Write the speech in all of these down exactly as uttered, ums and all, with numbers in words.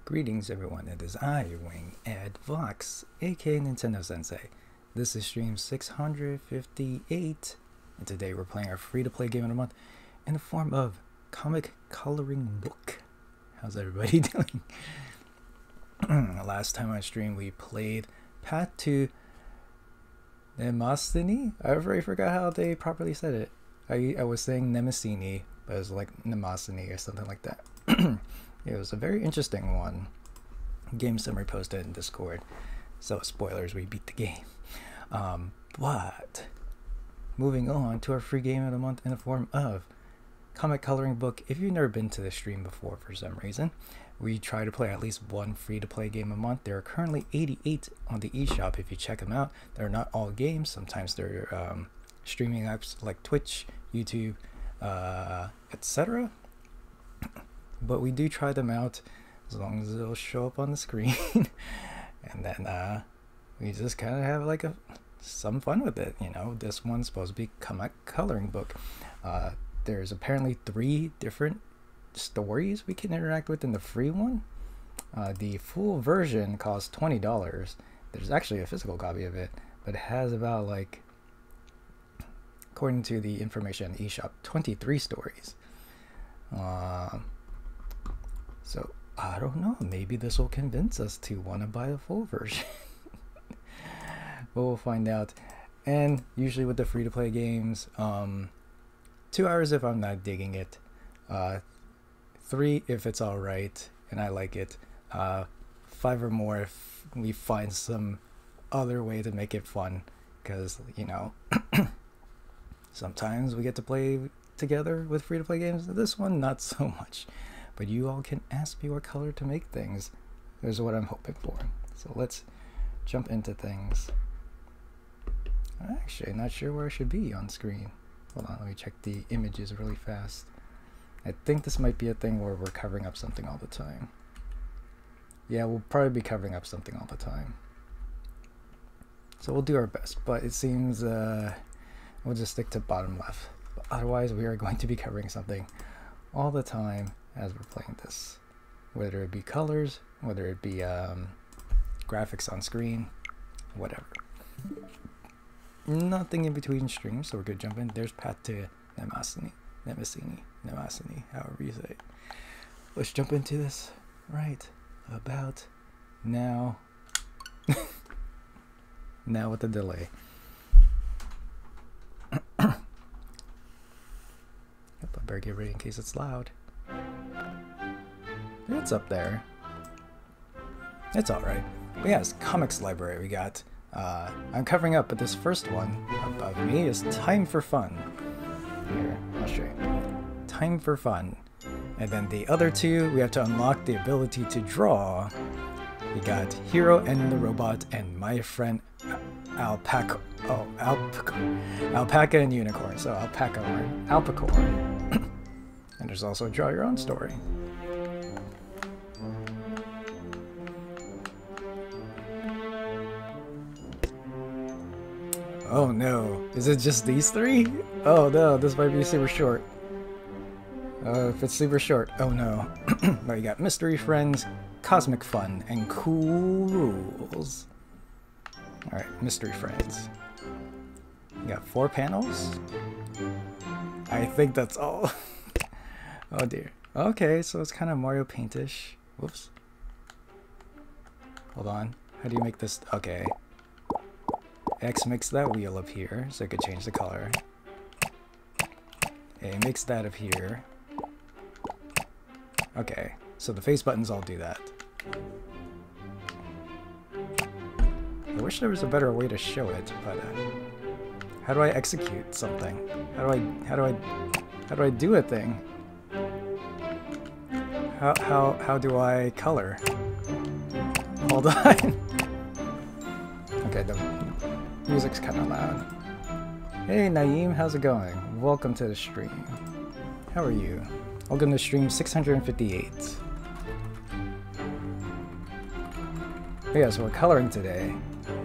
Greetings everyone, it is I, Wing Ed Vox, aka Nintendo Sensei. This is stream six hundred fifty-eight, and today we're playing our free-to-play game of the month in the form of Comic Coloring Book. How's everybody doing? Last time on stream we played Path to Nemesini? I already forgot how they properly said it. I, I was saying Nemesini, but it was like Nemesini or something like that. It was a very interesting one. Game summary posted in Discord. So spoilers, we beat the game. Um, but moving on to our free game of the month in the form of Comic Coloring Book. If you've never been to the stream before for some reason, we try to play at least one free-to-play game a month. There are currently eighty-eight on the eShop if you check them out. They're not all games. Sometimes they're um, streaming apps like Twitch, YouTube, uh, et cetera. But we do try them out as long as it'll show up on the screen. And then uh, we just kind of have like a some fun with it. You know, this one's supposed to be Comic Coloring Book. Uh, there's apparently three different stories we can interact with in the free one. Uh, the full version costs twenty dollars. There's actually a physical copy of it, but it has about, like, according to the information in the eShop, twenty-three stories. Uh, so I don't know, maybe this will convince us to want to buy the full version. But we'll find out. And usually with the free-to-play games, um, two hours if I'm not digging it, uh, three if it's all right and I like it, uh, five or more if we find some other way to make it fun, because, you know, sometimes we get to play together with free-to-play games. This one, not so much. But you all can ask me what color to make things. There's what I'm hoping for. So let's jump into things. I'm actually not sure where I should be on screen. Hold on, let me check the images really fast. I think this might be a thing where we're covering up something all the time. Yeah, we'll probably be covering up something all the time. So we'll do our best, but it seems uh, we'll just stick to bottom left. But otherwise, we are going to be covering something all the time as we're playing this, whether it be colors, whether it be um, graphics on screen, whatever. Nothing in between streams, so we're gonna jump in. There's Path to Nemesini, Nemesini, Nemesini, however you say it. Let's jump into this right about now. Now with the delay. Yep, I better get ready in case it's loud. It's up there. It's alright. But yeah, it's Comics Library we got. Uh, I'm covering up, but this first one above me is Time for Fun. Here, I'll show you. Time for Fun. And then the other two, we have to unlock the ability to draw. We got Hero and the Robot and My Friend Alpaca. Oh, Alpaca. Alpaca and Unicorn. So Alpaca or Alpacorn. And there's also Draw Your Own Story. Oh no, is it just these three? Oh no, this might be super short. Uh, if it's super short, oh no. But you got Mystery Friends, Cosmic Fun, and Cool Rules. Alright, Mystery Friends. You got four panels? I think that's all. Oh dear. Okay, so it's kind of Mario Paint-ish. Whoops. Hold on. How do you make this? Okay. X makes that wheel up here, so I could change the color. A makes that up here. Okay, so the face buttons all do that. I wish there was a better way to show it, but uh, how do I execute something? How do I how do I how do I do a thing? How how how do I color? Hold on. Okay, the music's kind of loud. Hey Naeem, how's it going? Welcome to the stream. How are you? Welcome to stream six hundred fifty-eight. Oh yeah, so we're coloring today.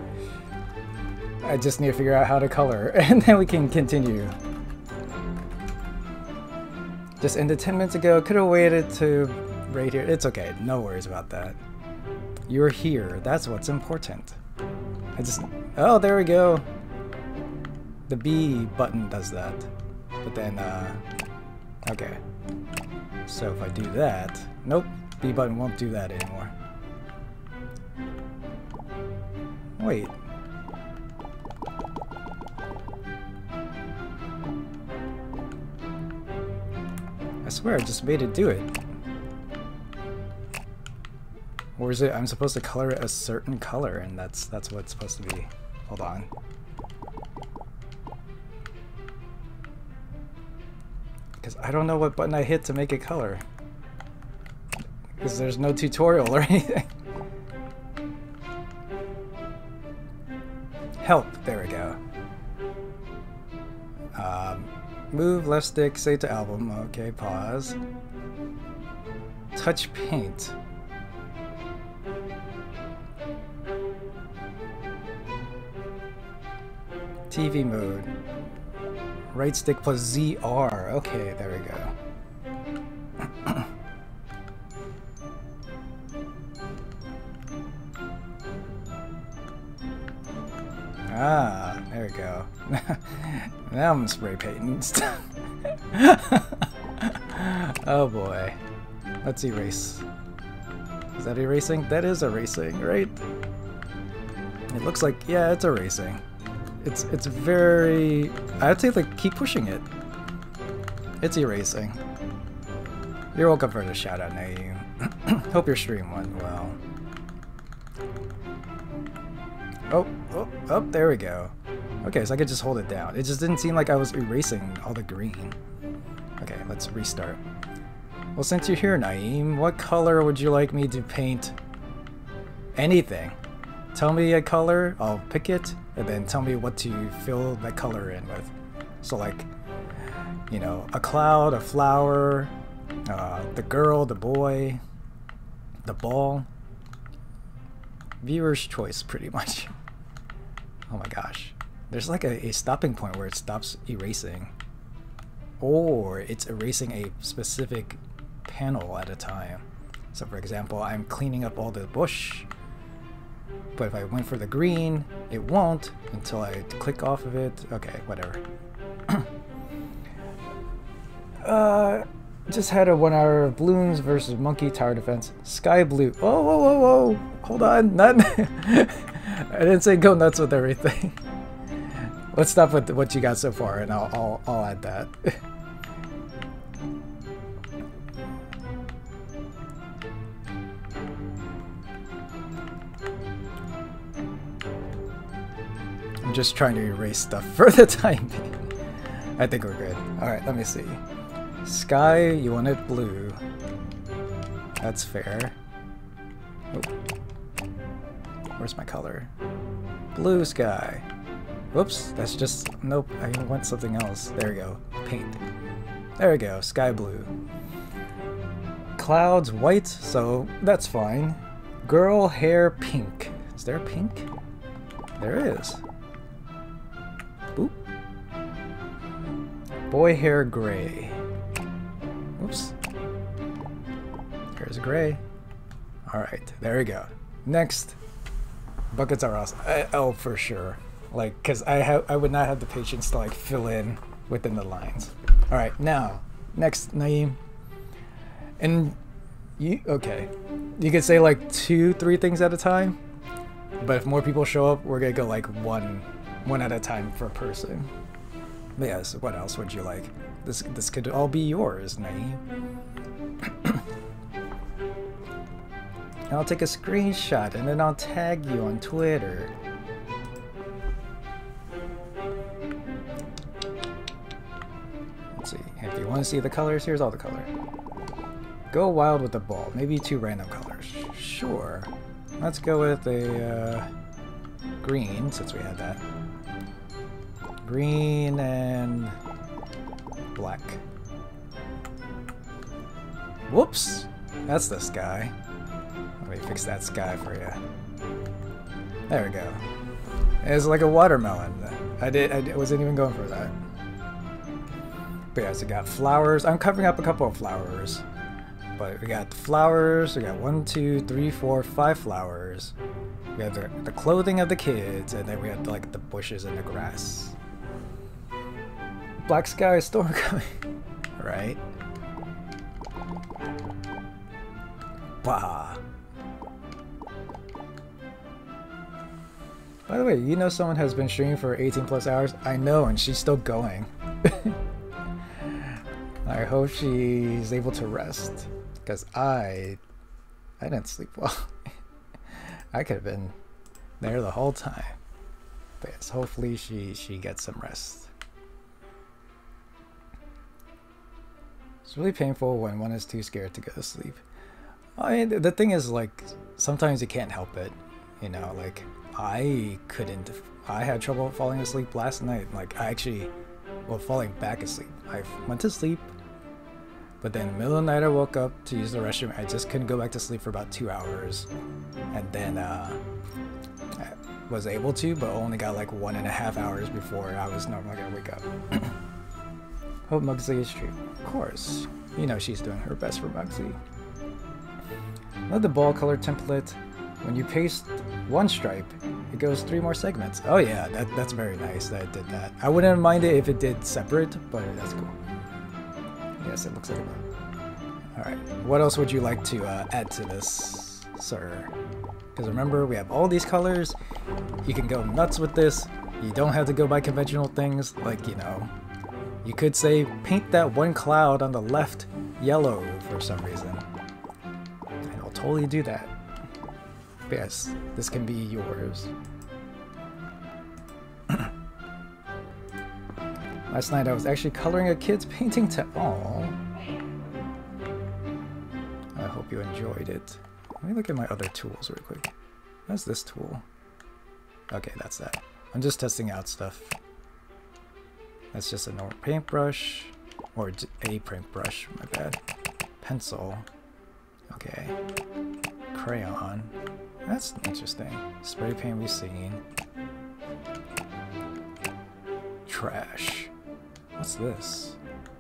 I just need to figure out how to color, and then we can continue. Just ended ten minutes ago. Could have waited to right here. It's okay. No worries about that. You're here. That's what's important. I just... Oh, there we go. The B button does that. But then, uh... okay. So if I do that... Nope. B button won't do that anymore. Wait. I swear I just made it do it. Or is it I'm supposed to color it a certain color and that's that's what it's supposed to be. Hold on. Because I don't know what button I hit to make it color. Because there's no tutorial or anything. Help. There we go. Um, move left stick, save to album. Okay, pause. Touch paint. T V mode. Right stick plus Z R. Okay, there we go. Ah, there we go. Now I'm spray painting stuff. Oh boy. Let's erase. Is that erasing? That is erasing, right? It looks like, yeah, it's erasing. It's it's very... I have to like keep pushing it. It's erasing. You're welcome for the shout out, Naeem. Hope your stream went well. Oh, oh, oh, there we go. Okay, so I could just hold it down. It just didn't seem like I was erasing all the green. Okay, let's restart. Well, since you're here, Naeem, what color would you like me to paint? Anything. Tell me a color, I'll pick it, and then tell me what to fill that color in with. So like, you know, a cloud, a flower, uh, the girl, the boy, the ball. Viewer's choice, pretty much. Oh my gosh. There's like a, a stopping point where it stops erasing. Or it's erasing a specific panel at a time. So for example, I'm cleaning up all the bush. But if I went for the green, it won't until I click off of it. Okay, whatever. uh, just had a one hour of Bloons versus Monkey Tower Defense. Sky Blue. Oh, whoa, whoa, whoa. Hold on. Not I didn't say go nuts with everything. Let's stop with what you got so far, and I'll, I'll, I'll add that. I'm just trying to erase stuff for the time being. I think we're good. Alright, let me see. Sky, you want it blue. That's fair. Oh. Where's my color? Blue sky. Whoops, that's just... Nope, I want something else. There we go. Paint. There we go, sky blue. Clouds white, so that's fine. Girl hair pink. Is there pink? There is. Boop. Boy hair gray. Oops. There's gray. Alright, there we go. Next. Buckets are awesome. I, oh, for sure. Like, because I have, I would not have the patience to like fill in within the lines. Alright, now, next, Naeem. And you, okay. You could say like two, three things at a time. But if more people show up, we're gonna go like one, one at a time per person. But yes, what else would you like? This, this could all be yours, Naeem. I'll take a screenshot and then I'll tag you on Twitter. Let's see. If you want to see the colors, here's all the color. Go wild with the ball. Maybe two random colors. Sure. Let's go with a uh, green, since we had that. Green and black. Whoops! That's the sky. Let me fix that sky for you. There we go. It's like a watermelon. I did. I wasn't even going for that. But yeah, so got flowers. I'm covering up a couple of flowers. But we got flowers, we got one, two, three, four, five flowers. We have the, the clothing of the kids, and then we have like the bushes and the grass. Black sky, storm coming. Right? Bah. By the way, you know someone has been streaming for eighteen plus hours? I know, and she's still going. I hope she's able to rest, because I, I didn't sleep well. I could have been there the whole time. But yes, hopefully she, she gets some rest. It's really painful when one is too scared to go to sleep. I mean, the thing is, like, sometimes you can't help it. You know, like, I couldn't, I had trouble falling asleep last night. Like, I actually, well, falling back asleep. I went to sleep, but then in the middle of the night I woke up to use the restroom. I just couldn't go back to sleep for about two hours. And then uh, I was able to, but only got like one and a half hours before I was normally gonna wake up. Hope Muggsy is streaming. Of course. You know she's doing her best for Muggsy. Love the ball color template. When you paste one stripe, it goes three more segments. Oh yeah, that, that's very nice that it did that. I wouldn't mind it if it did separate, but that's cool. Yes, it looks like that. Alright, what else would you like to uh, add to this, sir? Because remember, we have all these colors. You can go nuts with this. You don't have to go by conventional things, like, you know, you could say, paint that one cloud on the left yellow for some reason. And I'll totally do that. But yes, this can be yours. Last night I was actually coloring a kid's painting to all. I hope you enjoyed it. Let me look at my other tools real quick. What's this tool? Okay, that's that. I'm just testing out stuff. That's just a normal paintbrush, or a paintbrush, my bad. Pencil. Okay. Crayon. That's interesting. Spray paint we've seen. Trash. What's this?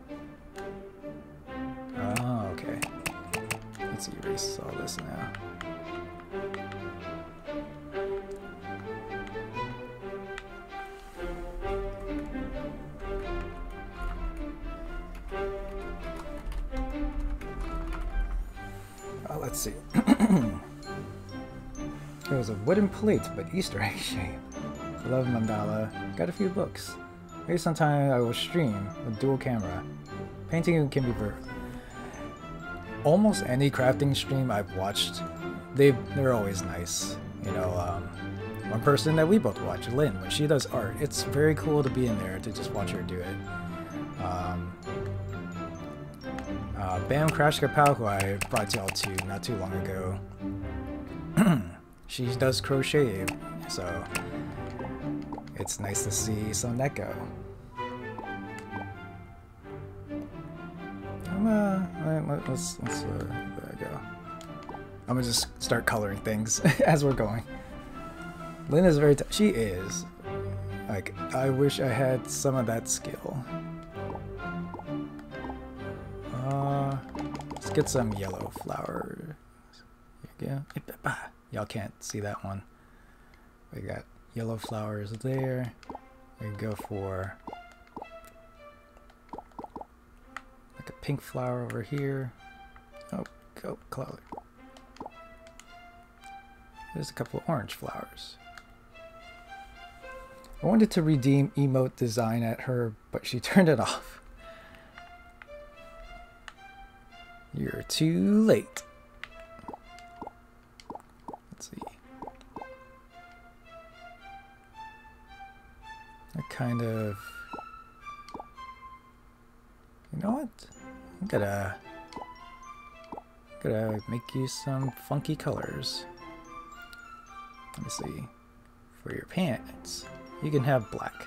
Oh, okay. Let's erase all this now. Oh, let's see. It was a wooden plate, but Easter egg shape. Love mandala. Got a few books. Maybe sometime I will stream with dual camera. Painting can be ver- almost any crafting stream I've watched, they they're always nice. You know, um, one person that we both watch, Lynn, when she does art, it's very cool to be in there to just watch her do it. Um, uh, Bam Crash Kapow, who I brought y'all to not too long ago. She does crochet, so it's nice to see some Neko. I'm, uh, let's, let's, uh, there we go. I'm gonna just start coloring things as we're going. Lynn is very, t she is. Like, I wish I had some of that skill. Uh, let's get some yellow flowers. Here we go. Y'all can't see that one. We got yellow flowers there. We go for like a pink flower over here. Oh, go color. There's a couple of orange flowers. I wanted to redeem emote design at her, but she turned it off. You're too late. Let's see. I kind of... You know what? I'm gonna... Gonna make you some funky colors. Let me see. For your pants, you can have black.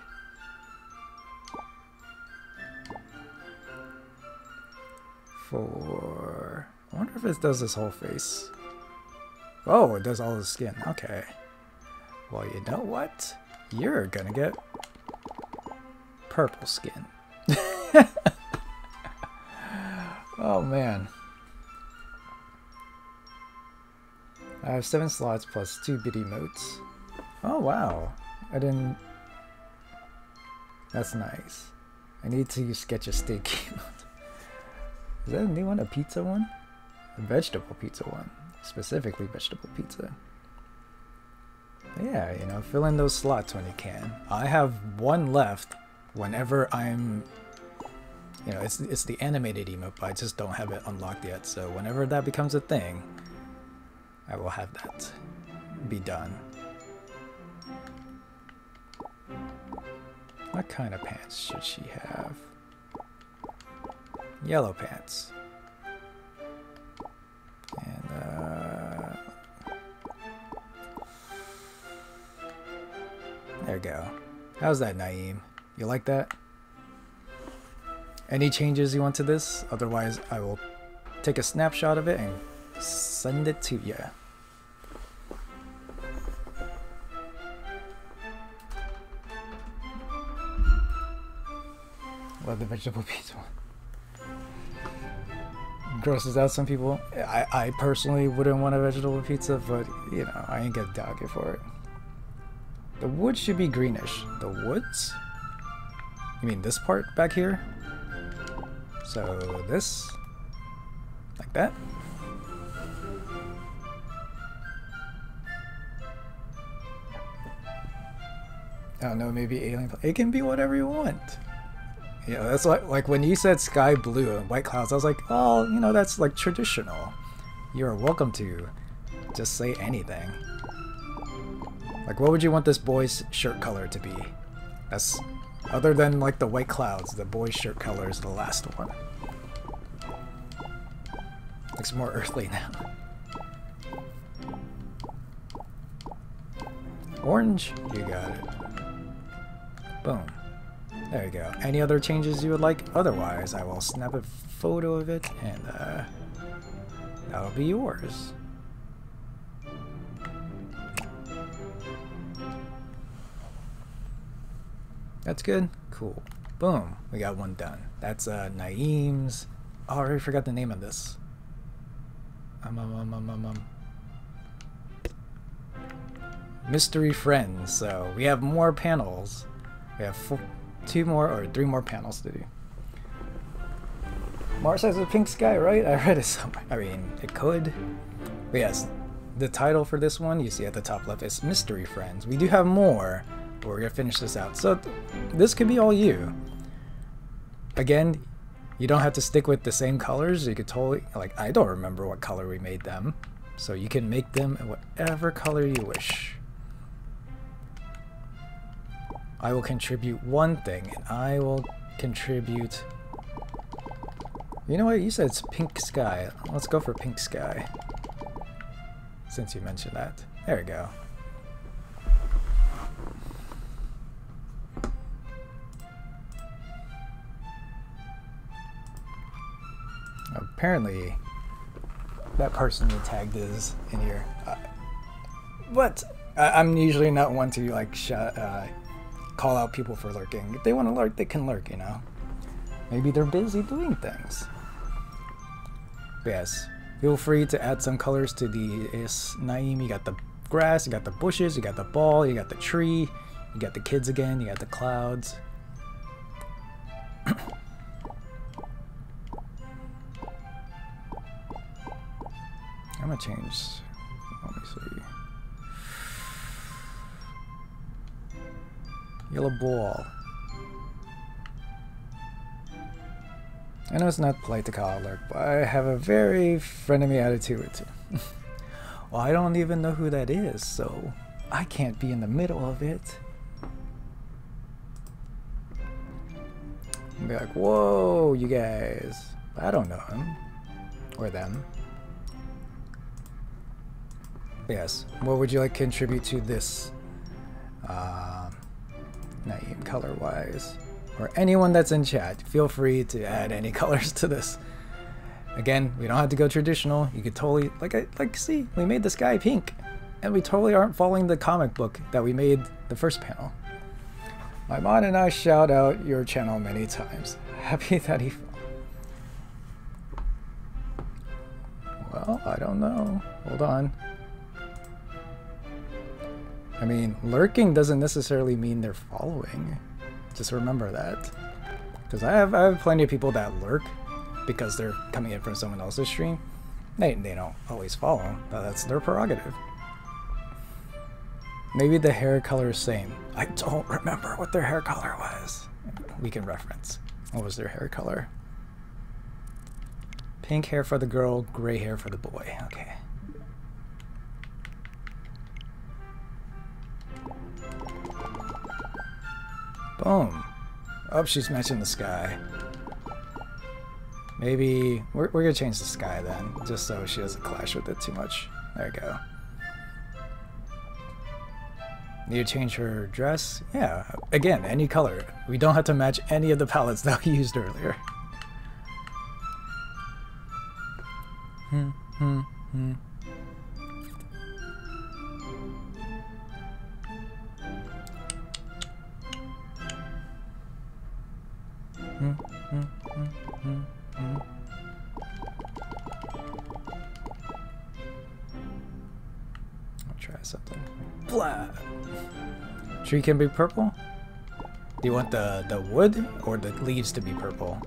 For... I wonder if it does this whole face. Oh, it does all the skin. Okay. Well, you know what? You're gonna get purple skin. Oh, man. I have seven slots plus two bid emotes. Oh wow, I didn't... That's nice. I need to sketch a steak emote. Is that a new one? A pizza one? A vegetable pizza one. Specifically vegetable pizza. Yeah, you know, fill in those slots when you can. I have one left whenever I'm... You know, it's, it's the animated emote, but I just don't have it unlocked yet. So whenever that becomes a thing, I will have that be done. What kind of pants should she have? Yellow pants. And, uh... there we go. How's that, Naeem? You like that? Any changes you want to this? Otherwise, I will take a snapshot of it and send it to you. Love the vegetable pizza one. Grosses out some people. I, I personally wouldn't want a vegetable pizza, but you know, I ain't gonna dog it for it. The wood should be greenish. The woods? You mean this part back here? So this? Like that? I don't know, maybe alien. It can be whatever you want. You know, that's like, like when you said sky blue and white clouds, I was like, oh, you know, that's like traditional. You're welcome to just say anything. Like, what would you want this boy's shirt color to be? That's, other than like the white clouds, the boy's shirt color is the last one. Looks more earthly now. Orange, you got it. Boom. There you go. Any other changes you would like? Otherwise, I will snap a photo of it and uh, that'll be yours. That's good. Cool. Boom. We got one done. That's uh, Naeem's. Oh, I already forgot the name of this. Um, um, um, um, um, um. Mystery Friends. So we have more panels. We have four, two more or three more panels to do. Mars has a pink sky, right? I read it somewhere. I mean, it could. But yes, the title for this one, you see at the top left, is Mystery Friends. We do have more, but we're gonna finish this out. So th this could be all you. Again, you don't have to stick with the same colors. You could totally, like, I don't remember what color we made them. So you can make them in whatever color you wish. I will contribute one thing, and I will contribute... You know what? You said it's pink sky. Let's go for pink sky. Since you mentioned that. There we go. Apparently, that person you tagged is in here. Uh, but I I'm usually not one to like sh uh, call out people for lurking. If they want to lurk, they can lurk, you know? Maybe they're busy doing things. But yes, feel free to add some colors to the is Naeem. You got the grass, you got the bushes, you got the ball, you got the tree, you got the kids again, you got the clouds. I'm gonna change. Let me see. Yellow ball. I know it's not polite to call it lurk, but I have a very frenemy attitude with it. Well, I don't even know who that is, so I can't be in the middle of it. And be like, whoa, you guys. I don't know him. Or them. Yes. What would you like to contribute to this? Um, Naeem, color-wise. Or anyone that's in chat, feel free to add any colors to this. Again, we don't have to go traditional. You could totally, like, I like see, we made the sky pink, and we totally aren't following the comic book that we made the first panel. My mod and I shout out your channel many times. Happy that he. Well, I don't know. Hold on. I mean, lurking doesn't necessarily mean they're following. Just remember that. Because I have, I have plenty of people that lurk because they're coming in from someone else's stream. They, they don't always follow, but that's their prerogative. Maybe the hair color is same. I don't remember what their hair color was. We can reference. What was their hair color? Pink hair for the girl, gray hair for the boy. Okay. Boom. Oh, she's matching the sky. Maybe we're, we're gonna change the sky then, just so she doesn't clash with it too much. There we go. Need to change her dress? Yeah, again, any color. We don't have to match any of the palettes that we used earlier. Hmm, hmm, hmm. Hmm, hmm, hmm, hmm, hmm. I'll try something. Blah! Tree can be purple? Do you want the, the wood or the leaves to be purple?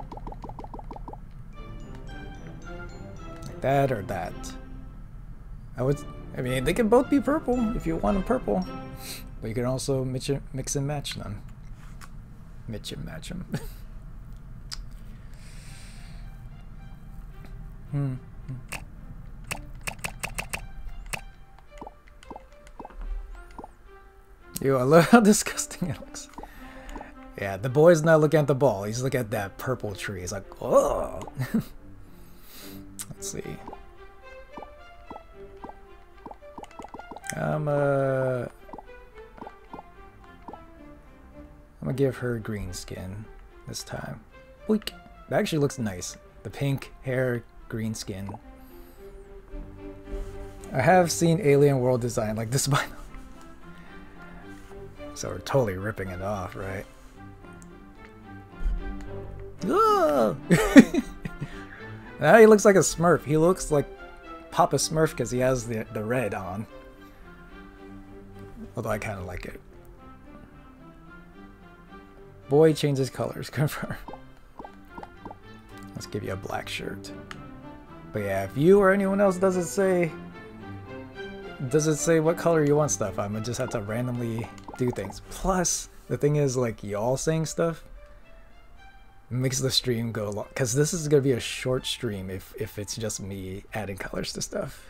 Like that or that? I would, I mean, they can both be purple if you want them purple. But you can also mix, mix and match them. Mix and match them. hmm. Ew, I love how disgusting it looks. Yeah, the boy's not looking at the ball. He's looking at that purple tree. He's like, oh. Let's see. I'm uh, I'm gonna give her green skin this time. Boink. That actually looks nice. The pink hair, green skin. I have seen Alien World design like this by now. So we're totally ripping it off, right? Ah! Now he looks like a Smurf. He looks like Papa Smurf because he has the, the red on. Although I kind of like it. Boy changes colors. Confirm. Let's give you a black shirt. But yeah, if you or anyone else doesn't say... Does it say what color you want stuff? I'm gonna just have to randomly do things. Plus, the thing is, like, y'all saying stuff makes the stream go long. Because this is gonna be a short stream if, if it's just me adding colors to stuff.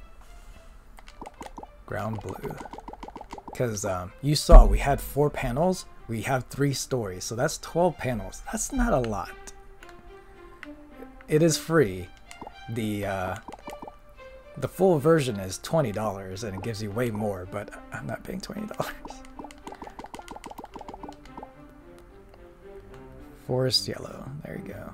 Ground blue. Because um, you saw we had four panels. We have three stories. So that's twelve panels. That's not a lot. It is free. The... Uh, The full version is twenty dollars and it gives you way more, but I'm not paying twenty dollars. Forest yellow. There you go.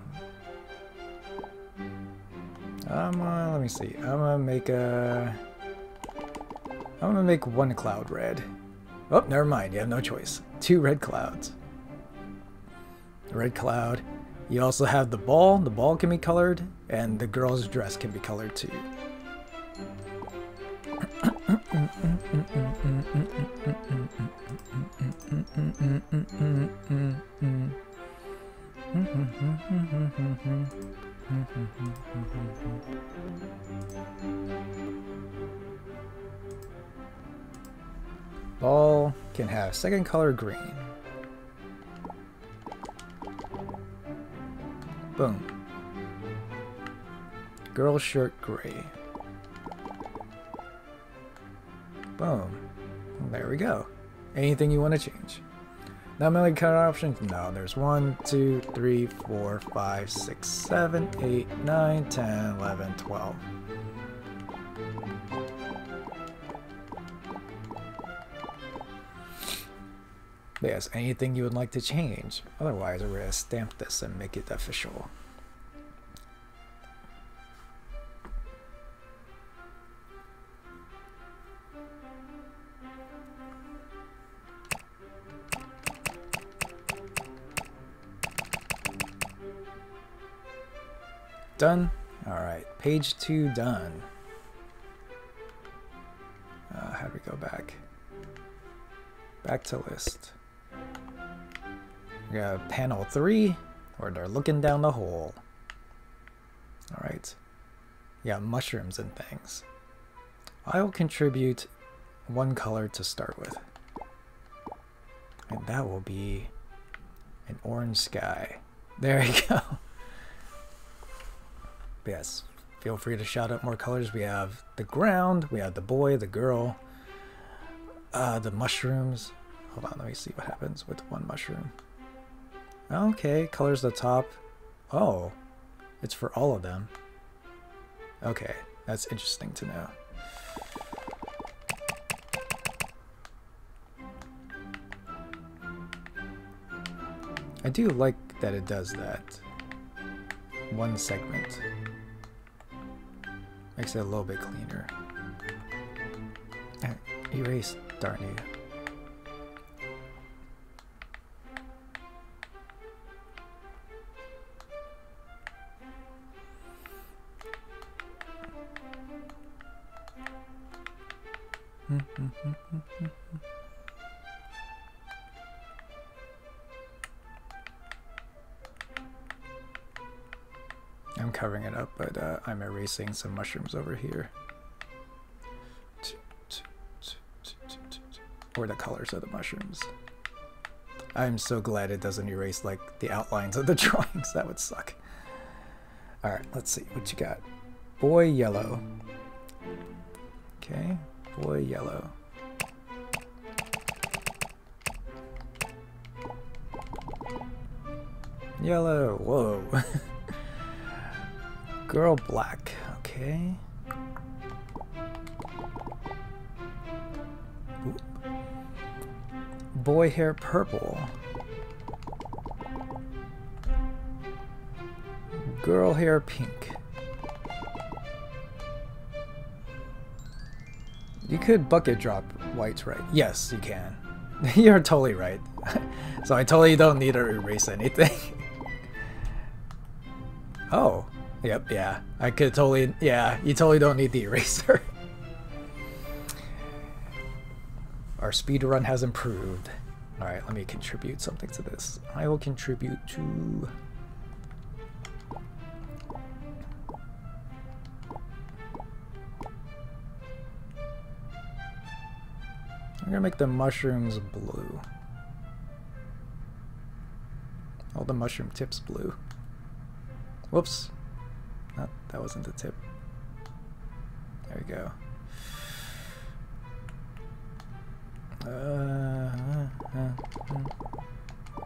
Um, uh, let me see. I'm gonna make a... I'm gonna make one cloud red. Oh, never mind. You have no choice. Two red clouds. Red cloud. You also have the ball. The ball can be colored, and the girl's dress can be colored too. Ball can have second color green. Boom. Girl shirt gray. Boom. There we go. Anything you want to change. Not many color options? No, there's one, two, three, four, five, six, seven, eight, nine, ten, eleven, twelve. Yes, anything you would like to change. Otherwise, we're going to stamp this and make it official. Done? Alright, page two done. Uh, how do we go back? Back to list. We got panel three, where they're looking down the hole. Alright. Yeah, mushrooms and things. I'll contribute one color to start with. And that will be an orange sky. There you go. But yes, feel free to shout out more colors. We have the ground, we have the boy, the girl, uh, the mushrooms. Hold on, let me see what happens with one mushroom. Okay, colors the top. Oh, it's for all of them. Okay, that's interesting to know. I do like that it does that. One segment. Makes it a little bit cleaner. Erase, darn you. I'm covering it up, but uh, I'm erasing some mushrooms over here. Or the colors of the mushrooms. I'm so glad it doesn't erase like the outlines of the drawings. That would suck. Alright, let's see what you got. Boy yellow. Okay, boy yellow. Yellow, whoa. Girl black, okay. Ooh. Boy hair purple. Girl hair pink. You could bucket drop whites, right? Yes, you can. You're totally right. So I totally don't need to erase anything. Oh. Yep, yeah. I could totally, yeah, you totally don't need the eraser. Our speed run has improved. Alright, let me contribute something to this. I will contribute to... I'm gonna make the mushrooms blue. All the mushroom tips blue. Whoops. No, that wasn't the tip. There we go. Uh, uh, uh, uh.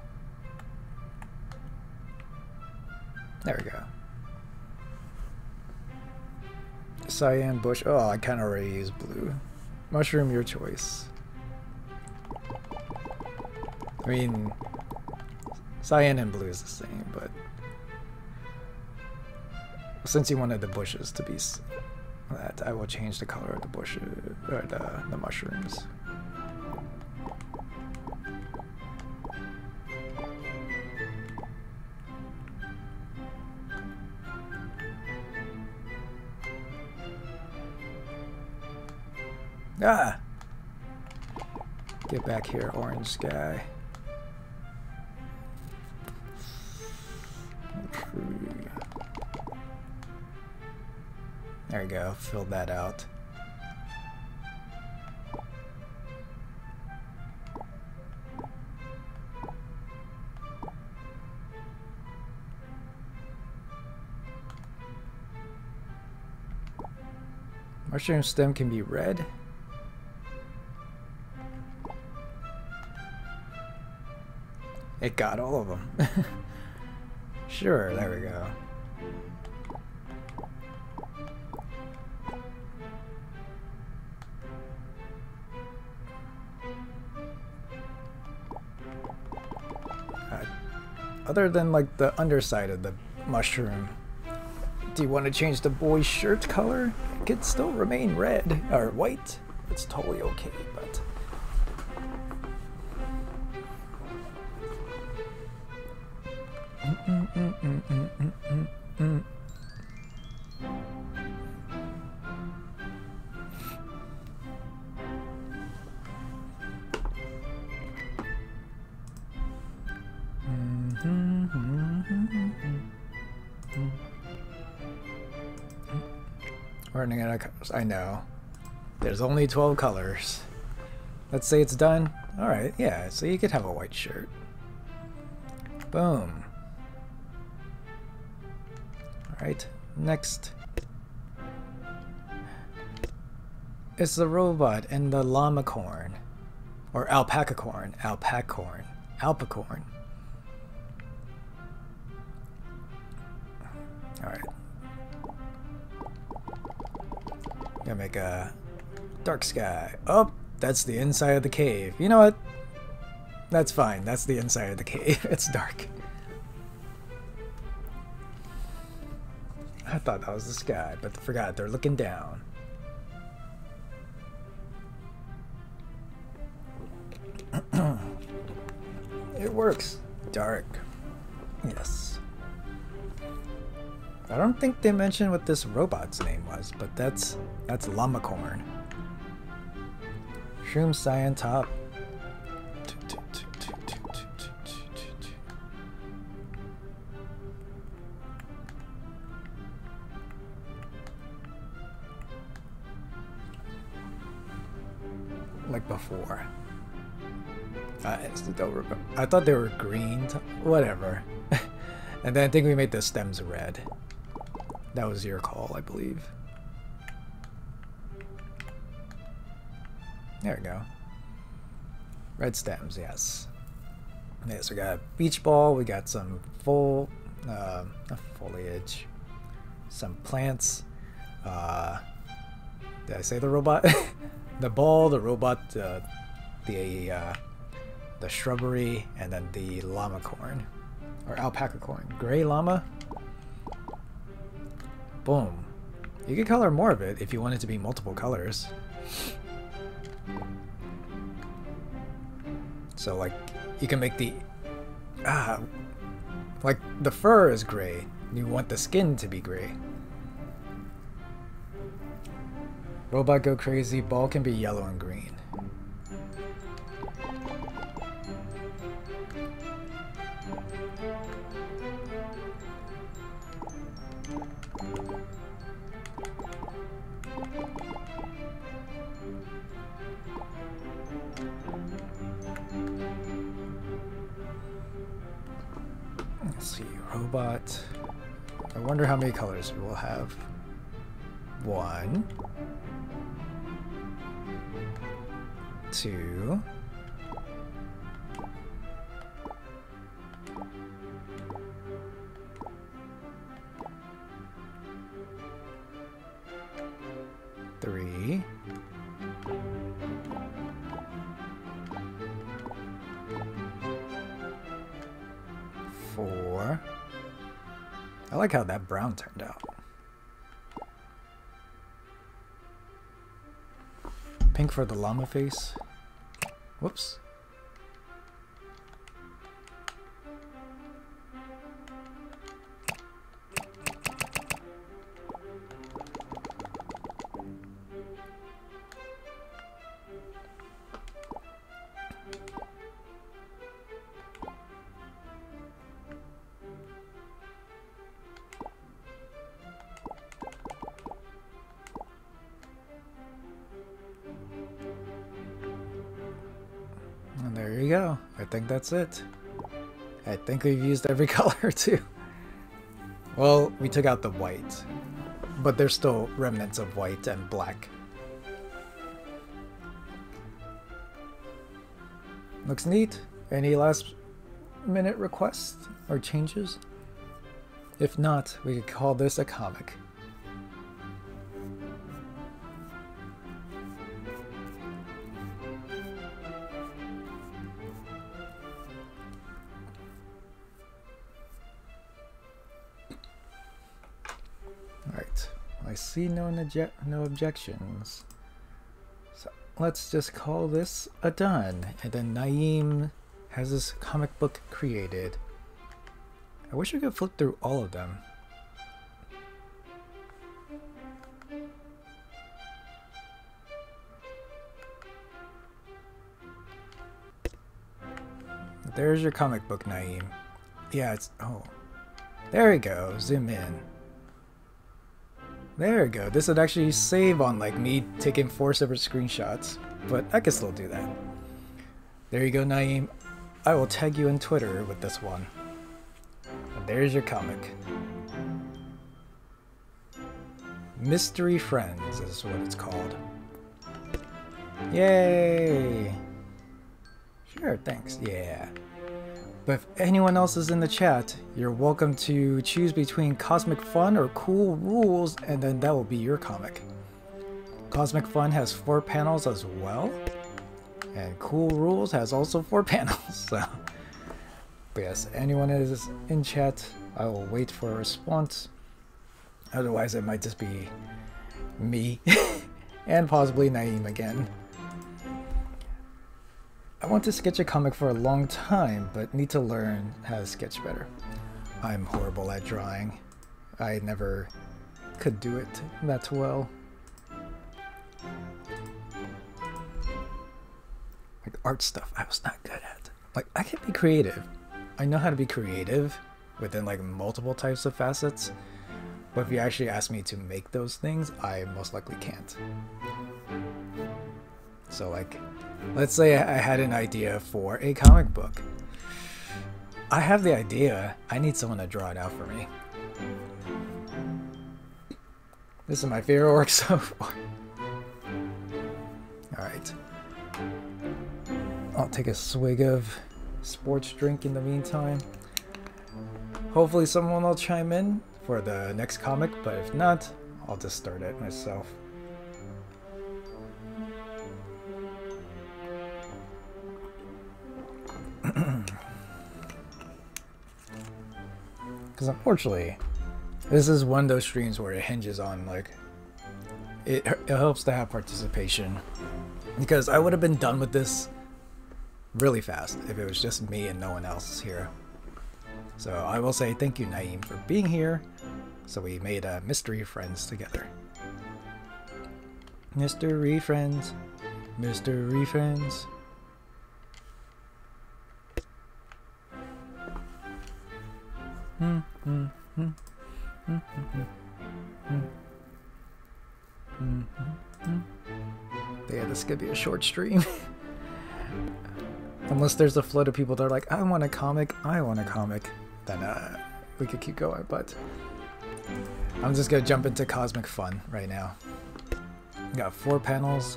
There we go. Cyan bush. Oh, I kind of already used blue. Mushroom, your choice. I mean, cyan and blue is the same, but since you wanted the bushes to be that, I will change the color of the bushes or the, the mushrooms. Ah! Get back here, orange sky. There we go, filled that out. Mushroom stem can be red. It got all of them. Sure, there we go. Uh, other than like the underside of the mushroom, do you want to change the boy's shirt color? It could still remain red or white. It's totally okay, but Mm, mm, mm, mm, mm, mm, mm. Running out of colors. I know. There's only twelve colors. Let's say it's done. Alright, yeah, so you could have a white shirt. Boom. Alright, next. It's the robot and the llama corn. Or alpaca corn. Alpaca corn. Alpacorn. Alright. Gonna make a dark sky. Oh, that's the inside of the cave. You know what? That's fine. That's the inside of the cave. It's dark. I thought that was the sky, but I forgot they're looking down. It works. Dark. Yes. I don't think they mentioned what this robot's name was, but that's that's Llamacorn. Shroom Cyan Top. Like before. Uh, I thought they were green. Whatever. And then I think we made the stems red. That was your call, I believe. There we go. Red stems, yes. Okay, so we got a beach ball. We got some full uh, foliage. Some plants. Uh, did I say the robot? The ball, the robot, uh, the uh, the shrubbery, and then the llama corn. Or alpaca corn. Gray llama? Boom. You could color more of it if you want it to be multiple colors. So like, you can make the... Ah, like the fur is gray. You want the skin to be gray. Robot go crazy. Ball can be yellow and green. Let's see, robot. I wonder how many colors we will have. One. Two. Three. Four. I like how that brown turned out. Pink for the llama face. Whoops. And there you go. I think that's it. I think we've used every color too. Well, we took out the white, but there's still remnants of white and black. Looks neat. Any last minute requests or changes? If not, we could call this a comic. Alright, I see no, no objections. So let's just call this a done. And then Naeem has this comic book created. I wish we could flip through all of them. There's your comic book, Naeem. Yeah, it's... oh. There we go. Zoom in. There we go. This would actually save on like me taking four separate screenshots, but I can still do that. There you go, Naeem. I will tag you on Twitter with this one. And there's your comic. Mystery Friends is what it's called. Yay! Sure, thanks. Yeah. But if anyone else is in the chat, you're welcome to choose between Cosmic Fun or Cool Rules, and then that will be your comic. Cosmic Fun has four panels as well, and Cool Rules has also four panels. So, but yes, anyone is in chat, I will wait for a response. Otherwise, it might just be me and possibly Naeem again. I want to sketch a comic for a long time, but need to learn how to sketch better. I'm horrible at drawing. I never could do it that well. Like art stuff, I was not good at. Like, I can be creative. I know how to be creative within like multiple types of facets, but if you actually ask me to make those things, I most likely can't. So like, let's say I had an idea for a comic book. I have the idea, I need someone to draw it out for me. This is my favorite work so far. Alright. I'll take a swig of sports drink in the meantime. Hopefully someone will chime in for the next comic, but if not, I'll just start it myself. Because unfortunately, this is one of those streams where it hinges on like, it, it helps to have participation. Because I would have been done with this really fast if it was just me and no one else here. So I will say thank you, Naeem, for being here. So we made a Mystery Friends together. Mystery Friends, Mystery Friends. Hmm, hmm, hmm, hmm, hmm, hmm, hmm, hmm. Yeah, this could be a short stream. Unless there's a flood of people that are like, I want a comic, I want a comic. Then uh, we could keep going, but I'm just gonna jump into Cosmic Fun right now. We got four panels.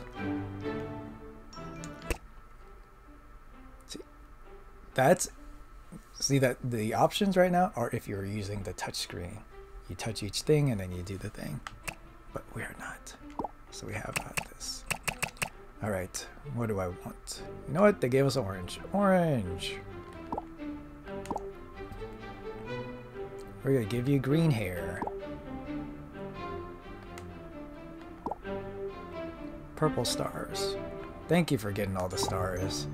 See, that's see that the options right now are if you're using the touch screen. You touch each thing and then you do the thing. But we are not. So we have uh, this. All right, what do I want? You know what? They gave us orange. Orange. We're gonna give you green hair. Purple stars. Thank you for getting all the stars.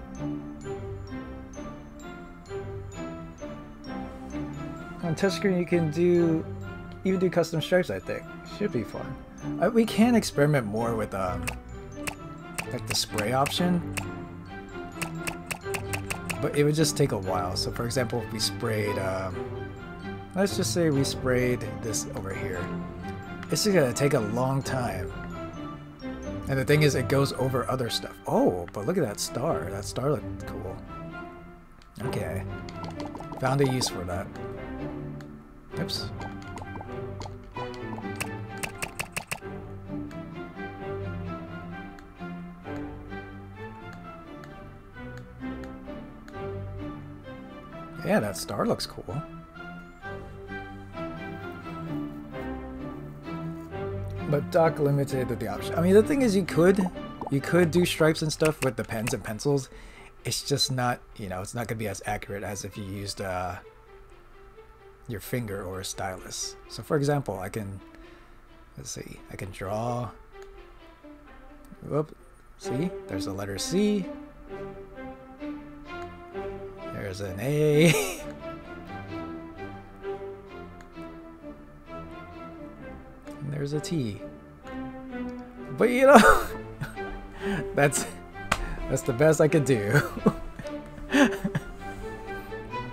On touchscreen you can do, even do custom stripes, I think. Should be fun. Uh, we can experiment more with um, like the spray option. But it would just take a while. So for example, if we sprayed, um, let's just say we sprayed this over here. It's just gonna take a long time. And the thing is, it goes over other stuff. Oh, but look at that star. That star looked cool. Okay. Found a use for that. Oops. Yeah, that star looks cool. But Doc limited the option. I mean, the thing is, you could, you could do stripes and stuff with the pens and pencils. It's just not, you know, it's not gonna be as accurate as if you used uh, your finger or a stylus. So, for example, I can, let's see, I can draw. Whoop, see, there's a letter C. There's an A. And there's a T. But you know, that's that's the best I could do.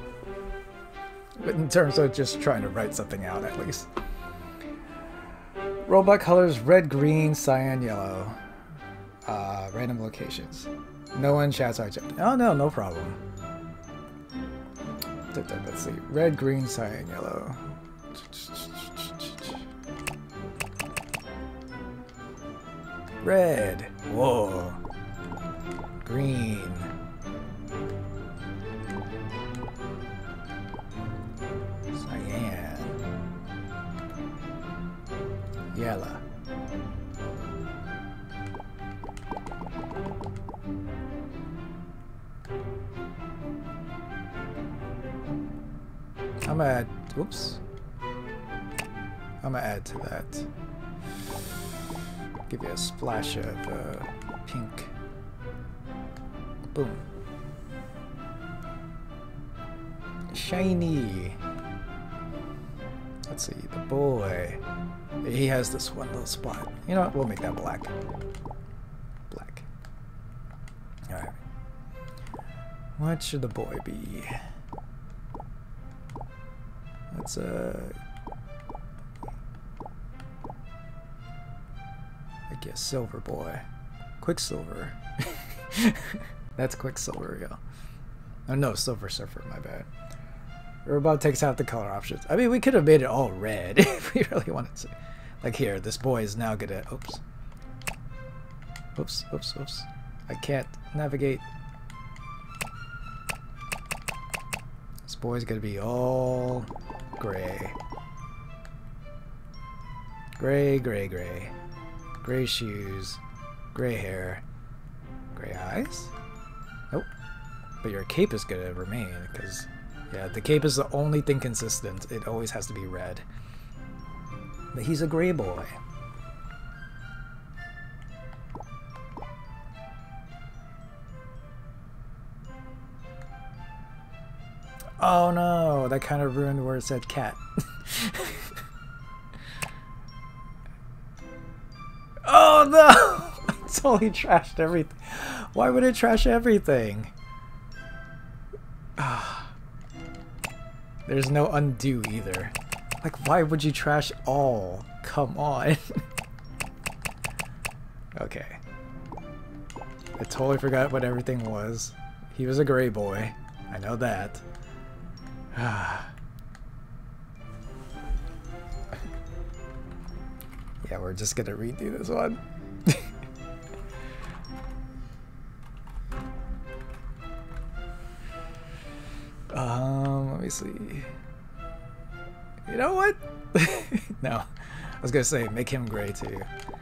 But in terms of just trying to write something out, at least. Robot colors red, green, cyan, yellow. Uh, random locations. No one chats our chat. Oh no, no problem. Let's see. Red, green, cyan, yellow. Red. Whoa. Green. Cyan. Yellow. I'm gonna add, whoops. I'm gonna add to that. Give you a splash of uh, pink. Boom. Shiny. Let's see, the boy. He has this one little spot. You know what? We'll make that black. Black. Alright. What should the boy be? Let's, uh... I guess Silver Boy. Quicksilver. That's Quicksilver, yeah. Oh no, Silver Surfer, my bad. Robot takes out the color options. I mean, we could have made it all red if we really wanted to. Like here, this boy is now gonna... Oops. Oops, oops, oops. I can't navigate. This boy's gonna be all gray. Gray, gray, gray. Gray shoes. Gray hair. Gray eyes? Nope. But your cape is gonna remain, because... Yeah, the cape is the only thing consistent. It always has to be red. But he's a gray boy. Oh no, that kind of ruined where it said cat. Oh no! I totally trashed everything. Why would it trash everything? There's no undo either. Like, why would you trash all? Come on. Okay. I totally forgot what everything was. He was a gray boy. I know that. Yeah, we're just gonna redo this one. um, let me see. You know what? No, I was gonna say make him gray too.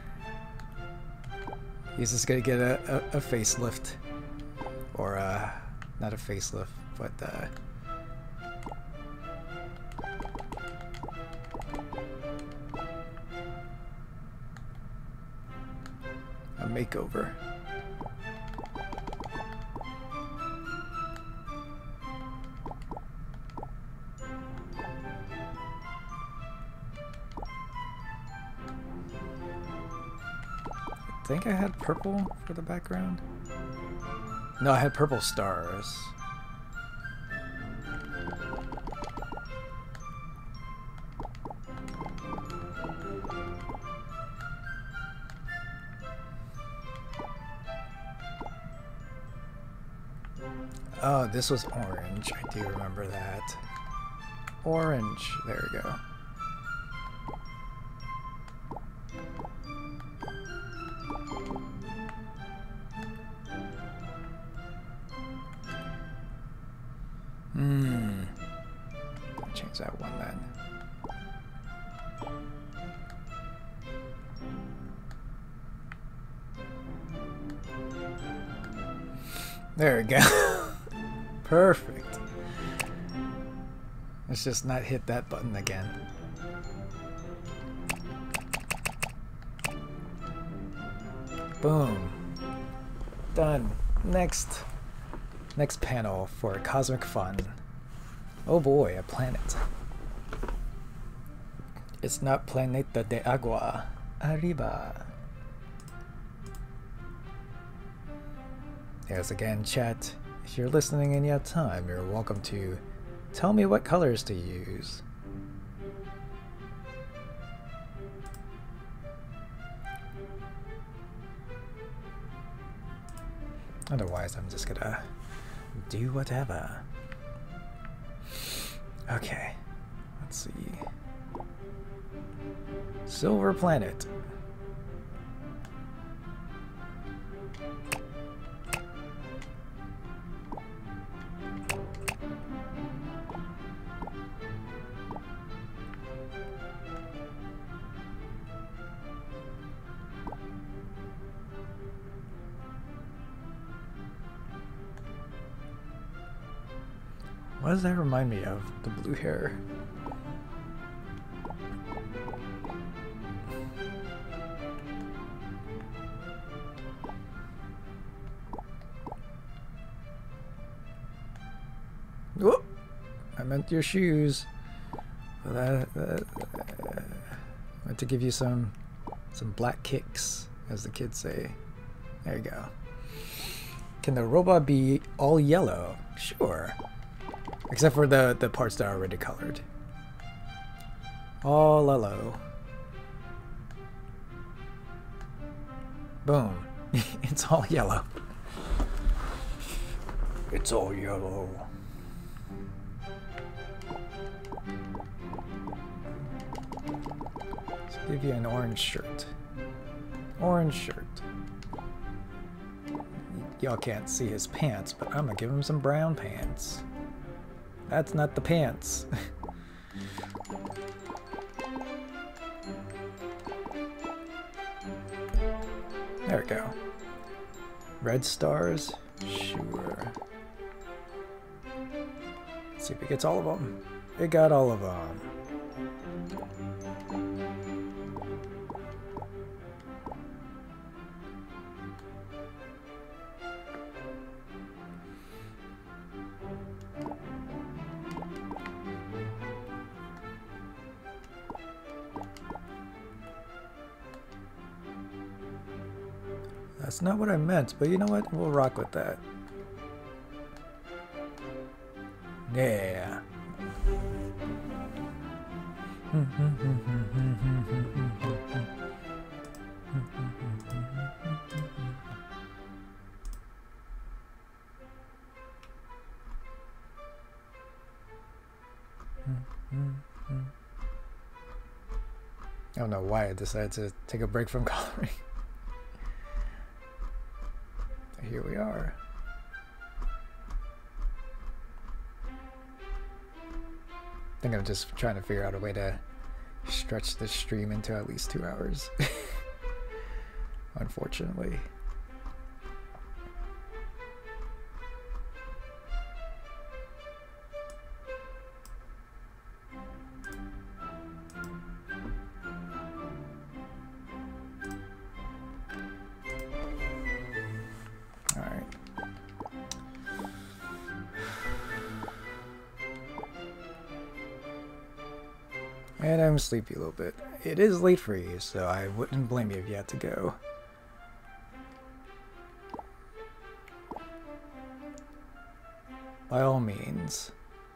He's just gonna get a, a, a facelift, or uh, not a facelift, but uh, a makeover. I think I had purple for the background. No, I had purple stars. Oh, this was orange. I do remember that. Orange. There we go. Hmm. Change that one then. There we go. Perfect. Let's just not hit that button again. Boom. Done. Next. Next panel for Cosmic Fun. Oh boy, a planet. It's not Planeta de Agua. Arriba. Yes, again, chat. If you're listening and you have time, you're welcome to tell me what colors to use. Otherwise, I'm just gonna do whatever. Okay, let's see. Silver Planet. What does that remind me of? The blue hair. Whoop! I meant your shoes. That, that, uh, I meant to give you some some black kicks, as the kids say. There you go. Can the robot be all yellow? Sure. Except for the, the parts that are already colored. All yellow. Boom. It's all yellow. It's all yellow. Let's give you an orange shirt. Orange shirt. Y'all can't see his pants, but I'm gonna give him some brown pants. That's not the pants. There we go. Red stars? Sure. Let's see if it gets all of them. It got all of them. That's not what I meant, but you know what? We'll rock with that. Yeah. I don't know why I decided to take a break from coloring. Here we are. I think I'm just trying to figure out a way to stretch this stream into at least two hours. Unfortunately. And I'm sleepy a little bit. It is late for you, so I wouldn't blame you if you had to go. By all means.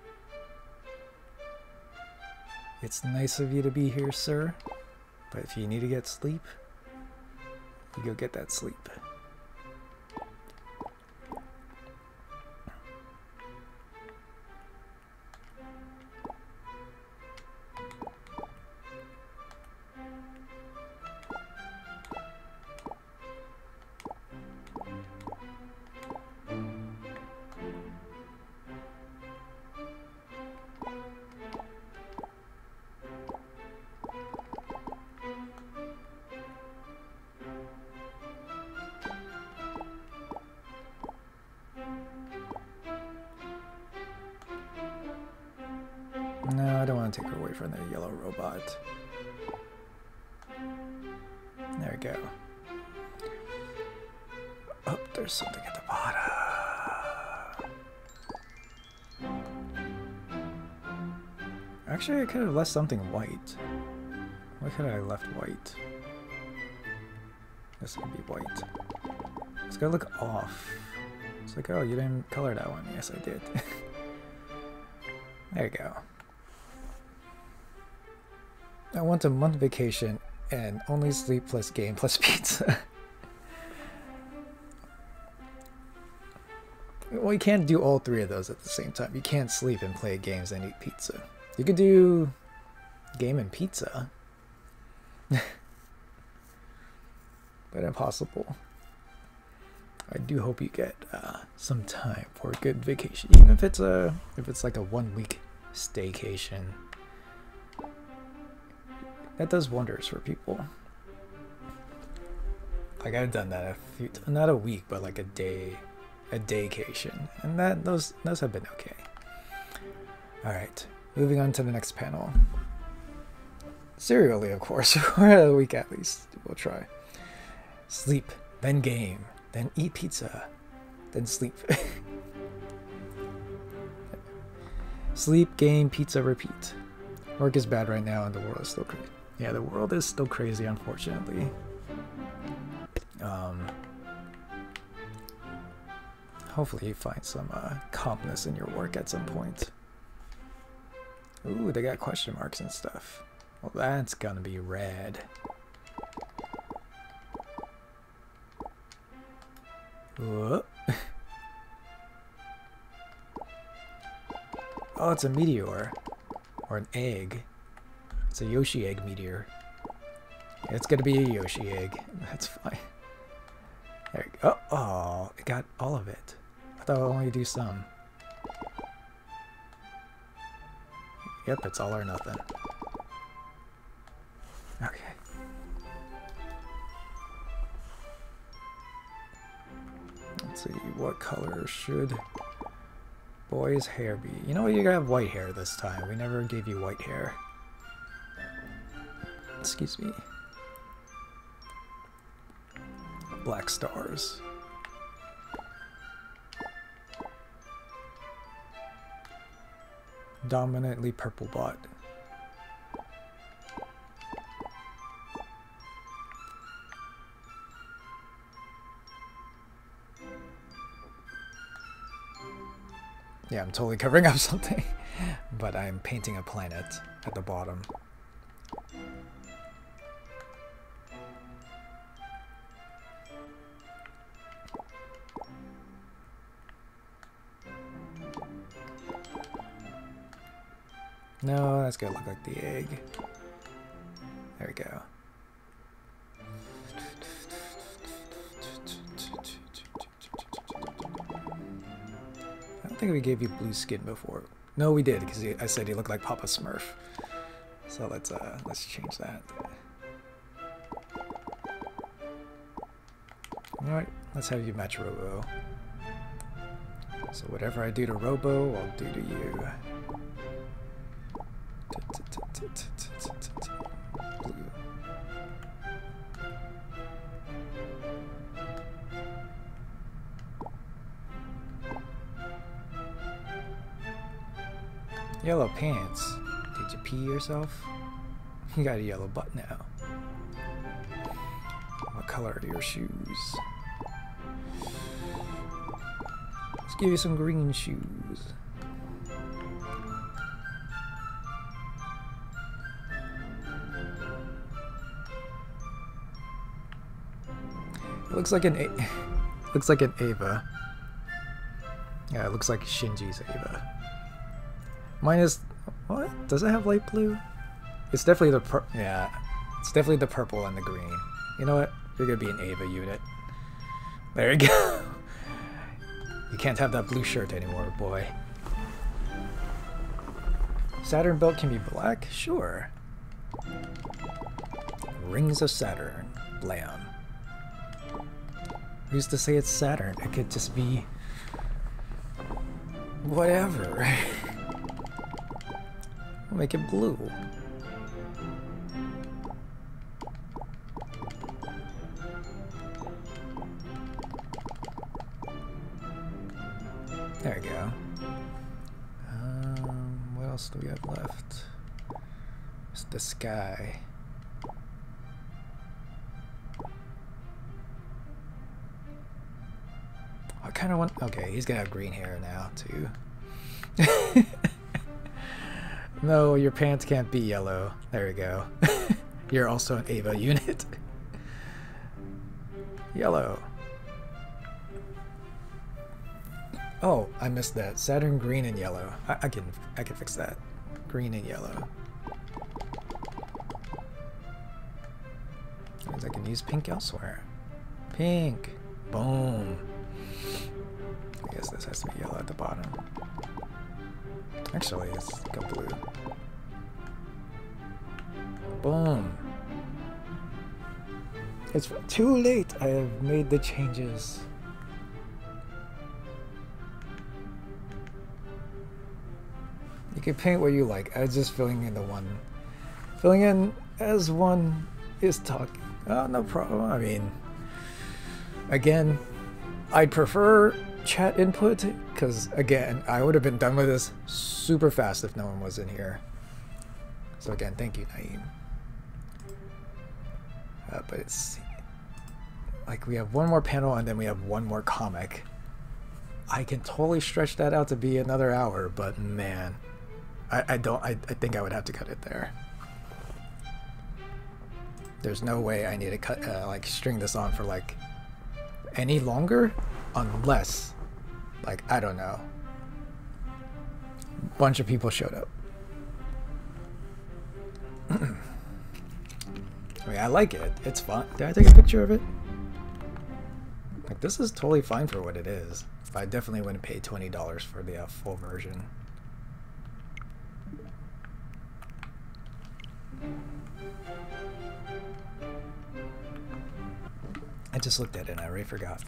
It's nice of you to be here, sir. But if you need to get sleep, you go get that sleep. No, I don't want to take her away from the yellow robot. There we go. Oh, there's something at the bottom. Actually, I could have left something white. Why could I have left white? This would be white. It's gonna look off. It's like, oh, you didn't color that one. Yes, I did. There you go. I want a month vacation and only sleep plus game plus pizza. Well, you can't do all three of those at the same time. You can't sleep and play games and eat pizza. You could do game and pizza. But impossible. I do hope you get uh, some time for a good vacation, even if it's a if it's like a one week staycation. That does wonders for people. Like I've done that a few, not a week, but like a day, a daycation, and that those those have been okay. All right, moving on to the next panel. Serially, of course, for a week at least. We'll try. Sleep, then game. Then eat pizza, then sleep. Sleep, game, pizza, repeat. Work is bad right now and the world is still crazy. Yeah, the world is still crazy, unfortunately. Um, hopefully you find some uh, calmness in your work at some point. Ooh, they got question marks and stuff. Well, that's gonna be rad. Whoa. Oh, it's a meteor. Or an egg. It's a Yoshi egg meteor. It's gonna be a Yoshi egg. That's fine. There we go. Oh, oh, it got all of it. I thought I'd only do some. Yep, it's all or nothing. Okay. Let's see, what color should boy's hair be? You know what, you're gonna have white hair this time. We never gave you white hair. Excuse me. Black stars. Dominantly purple bot. Yeah, I'm totally covering up something, but I'm painting a planet at the bottom. No, that's gonna look like the egg. There we go. I don't think we gave you blue skin before. No, we did, because I said he looked like Papa Smurf. So let's uh let's change that. You know what? Let's have you match Robo. So whatever I do to Robo, I'll do to you. Blue. Yellow pants. Did you pee yourself? You got a yellow butt now. What color are your shoes? Let's give you some green shoes. It looks like an A looks like an Ava. Yeah, it looks like Shinji's Ava. Minus what? Does it have light blue? It's definitely the pur yeah. It's definitely the purple and the green. You know what? You're gonna be an Ava unit. There you go. You can't have that blue shirt anymore, boy. Saturn belt can be black? Sure. Rings of Saturn. Blam. Who's to say it's Saturn? It could just be whatever. We'll make it blue. There we go. Um, what else do we have left? It's the sky. I kind of want... Okay, he's gonna have green hair now, too. No, your pants can't be yellow. There we go. You're also an Ava unit. Yellow. Oh, I missed that. Saturn green and yellow. I, I can I can fix that. Green and yellow. That means I can use pink elsewhere. Pink. Boom. I guess this has to be yellow at the bottom. Actually, let's go blue. Boom. It's too late. I have made the changes. You can paint what you like. I was just filling in the one. Filling in as one is talking. Oh, no problem. I mean, again, I'd prefer chat input because, again, I would have been done with this super fast if no one was in here. So again, thank you, Naeem. Uh, but it's like we have one more panel and then we have one more comic. I can totally stretch that out to be another hour, but man, I, I don't. I, I think I would have to cut it there. There's no way I need to cut uh, like string this on for like any longer, unless like I don't know, a bunch of people showed up. I mean, I like it. It's fun. Did I take a picture of it? Like, this is totally fine for what it is. But I definitely wouldn't pay twenty dollars for the uh, full version. I just looked at it and I already forgot.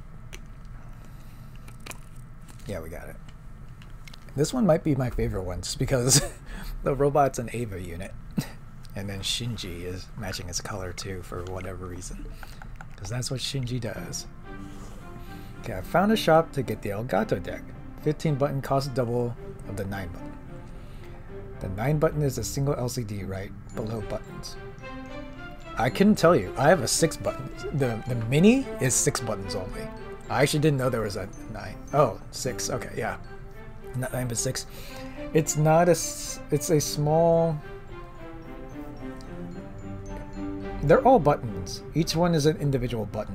Yeah, we got it. This one might be my favorite one just because the robot's an Ava unit. And then Shinji is matching his color too for whatever reason. Because that's what Shinji does. Okay, I found a shop to get the Elgato deck. fifteen button costs double of the nine button. The nine button is a single L C D right below buttons. I couldn't tell you. I have a six button. The, the mini is six buttons only. I actually didn't know there was a nine. Oh, six. Okay, yeah. Not nine, but six. It's not a... It's a small... They're all buttons. Each one is an individual button.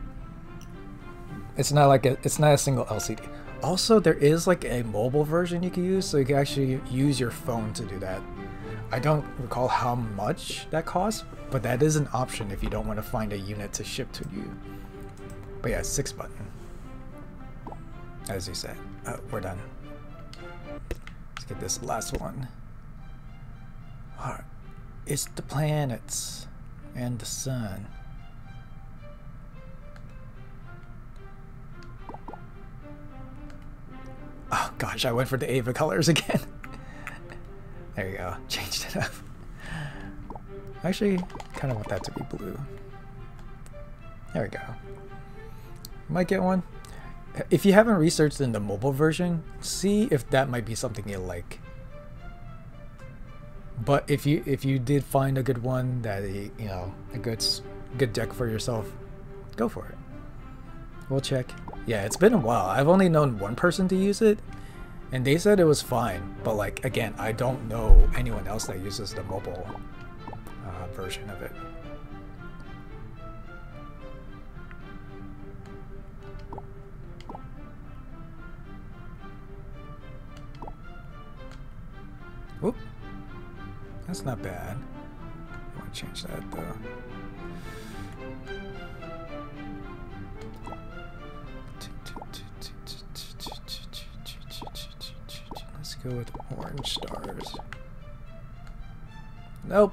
It's not like a, it's not a single L C D. Also, there is like a mobile version you can use, so you can actually use your phone to do that. I don't recall how much that costs, but that is an option if you don't want to find a unit to ship to you. But yeah, six button. As you said. Oh, we're done. Let's get this last one. Alright. It's the planets and the sun. Oh gosh, I went for the Ava colors again. There you go, changed it up. Actually, kind of want that to be blue. There we go. Might get one. If you haven't researched in the mobile version, see if that might be something you like. But if you if you did find a good one that you know a good good deck for yourself, go for it. We'll check. Yeah, it's been a while. I've only known one person to use it, and they said it was fine. But like again, I don't know anyone else that uses the mobile uh, version of it. Whoop. That's not bad. I want to change that though. Let's go with orange stars. Nope.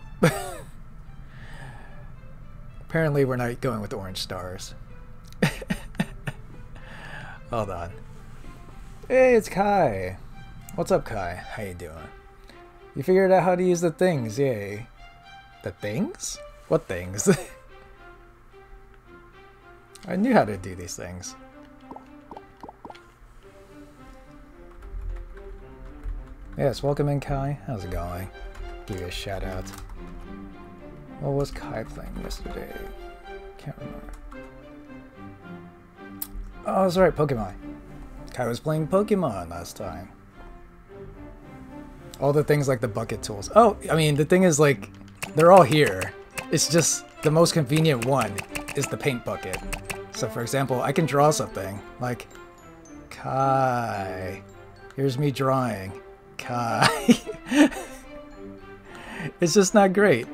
Apparently we're not going with orange stars. Hold on. Hey, it's Kai. What's up, Kai? How you doing? You figured out how to use the things, yay. The things? What things? I knew how to do these things. Yes, welcome in, Kai. How's it going? Give you a shout out. What was Kai playing yesterday? Can't remember. Oh, that's right, Pokemon. Kai was playing Pokemon last time. All the things like the bucket tools. Oh, I mean, the thing is like, they're all here. It's just the most convenient one is the paint bucket. So for example, I can draw something like Kai. Here's me drawing. Kai. It's just not great.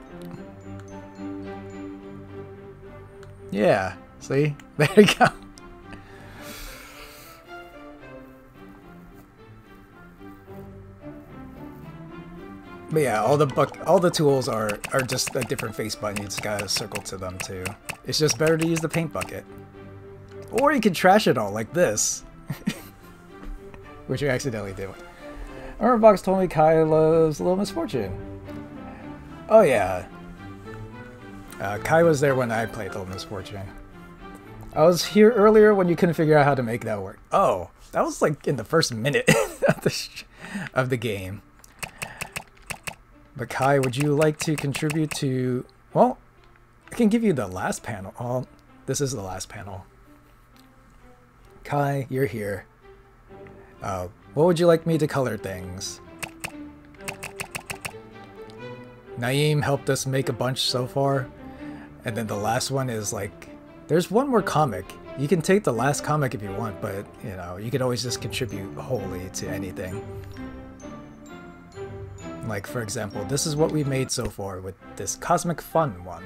Yeah, see? There you go. But yeah, all the buck, all the tools are are just a different face button. You just gotta circle to them too. It's just better to use the paint bucket, or you can trash it all like this, which you accidentally did. Armorbox told me Kai loves Little Misfortune. Oh yeah, uh, Kai was there when I played Little Misfortune. I was here earlier when you couldn't figure out how to make that work. Oh, that was like in the first minute of the sh of the game. But Kai, would you like to contribute to... Well, I can give you the last panel. Oh, this is the last panel. Kai, you're here. Uh, what would you like me to color things? Naeem helped us make a bunch so far. And then the last one is like... There's one more comic. You can take the last comic if you want, but, you know, you could always just contribute wholly to anything. Like, for example, this is what we made so far with this Cosmic Fun one.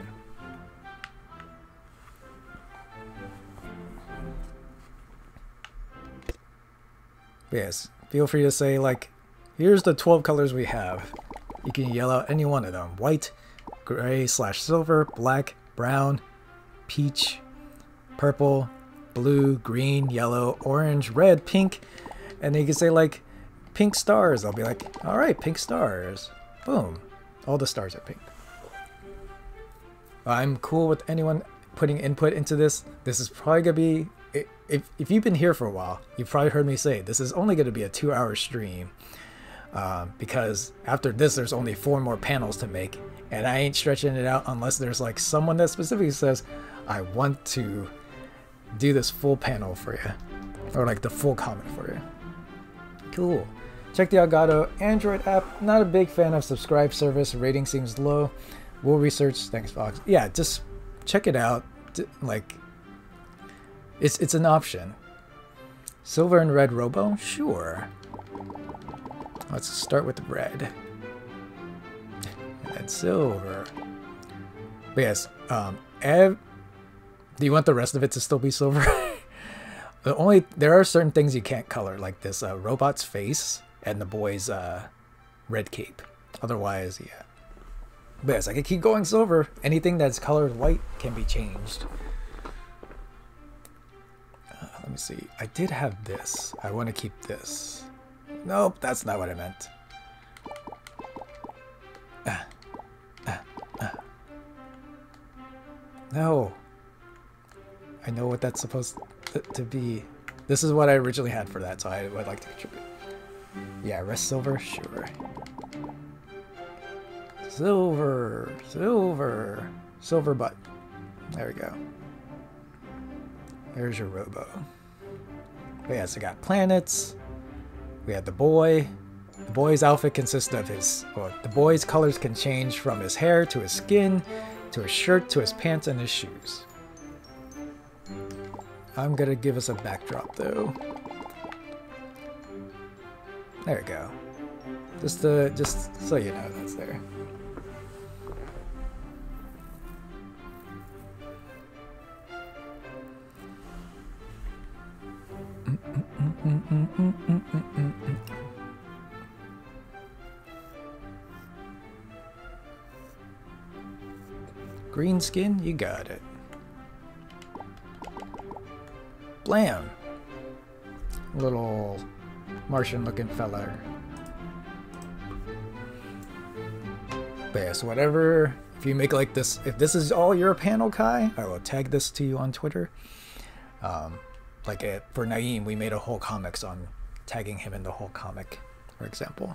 But yes, feel free to say, like, here's the twelve colors we have. You can yell out any one of them. White, gray slash silver, black, brown, peach, purple, blue, green, yellow, orange, red, pink. And then you can say, like, pink stars. I'll be like, all right, pink stars. Boom. All the stars are pink. I'm cool with anyone putting input into this. This is probably going to be, if, if you've been here for a while, you've probably heard me say, this is only going to be a two hour stream. Um, because after this, there's only four more panels to make. And I ain't stretching it out unless there's like someone that specifically says, I want to do this full panel for you. Or like the full comic for you. Cool. Check the Elgato Android app. Not a big fan of subscribe service. Rating seems low. We'll research. Thanks, Fox. Yeah, just check it out. Like, it's it's an option. Silver and red Robo? Sure. Let's start with red. And then silver. But yes, um, ev do you want the rest of it to still be silver? The only there are certain things you can't color, like this uh, robot's face and the boy's uh, red cape. Otherwise, yeah. But yes, I can keep going silver. Anything that's colored white can be changed. Uh, let me see. I did have this. I want to keep this. Nope, that's not what I meant. Ah, ah, ah. No. I know what that's supposed to, to be. This is what I originally had for that, so I would like to contribute. Yeah, rest silver? Sure. Silver, silver, silver butt. There we go. There's your Robo. But yes, I got planets. We had the boy. The boy's outfit consists of his, well, the boy's colors can change from his hair to his skin, to his shirt, to his pants, and his shoes. I'm gonna give us a backdrop though. There we go. Just uh, just so you know that's there. Green skin, you got it. Blam! Little Martian looking fella. But yes, whatever. If you make like this, if this is all your panel, Kai, I will tag this to you on Twitter. Um, like it, for Naeem, we made a whole comics on tagging him in the whole comic, for example.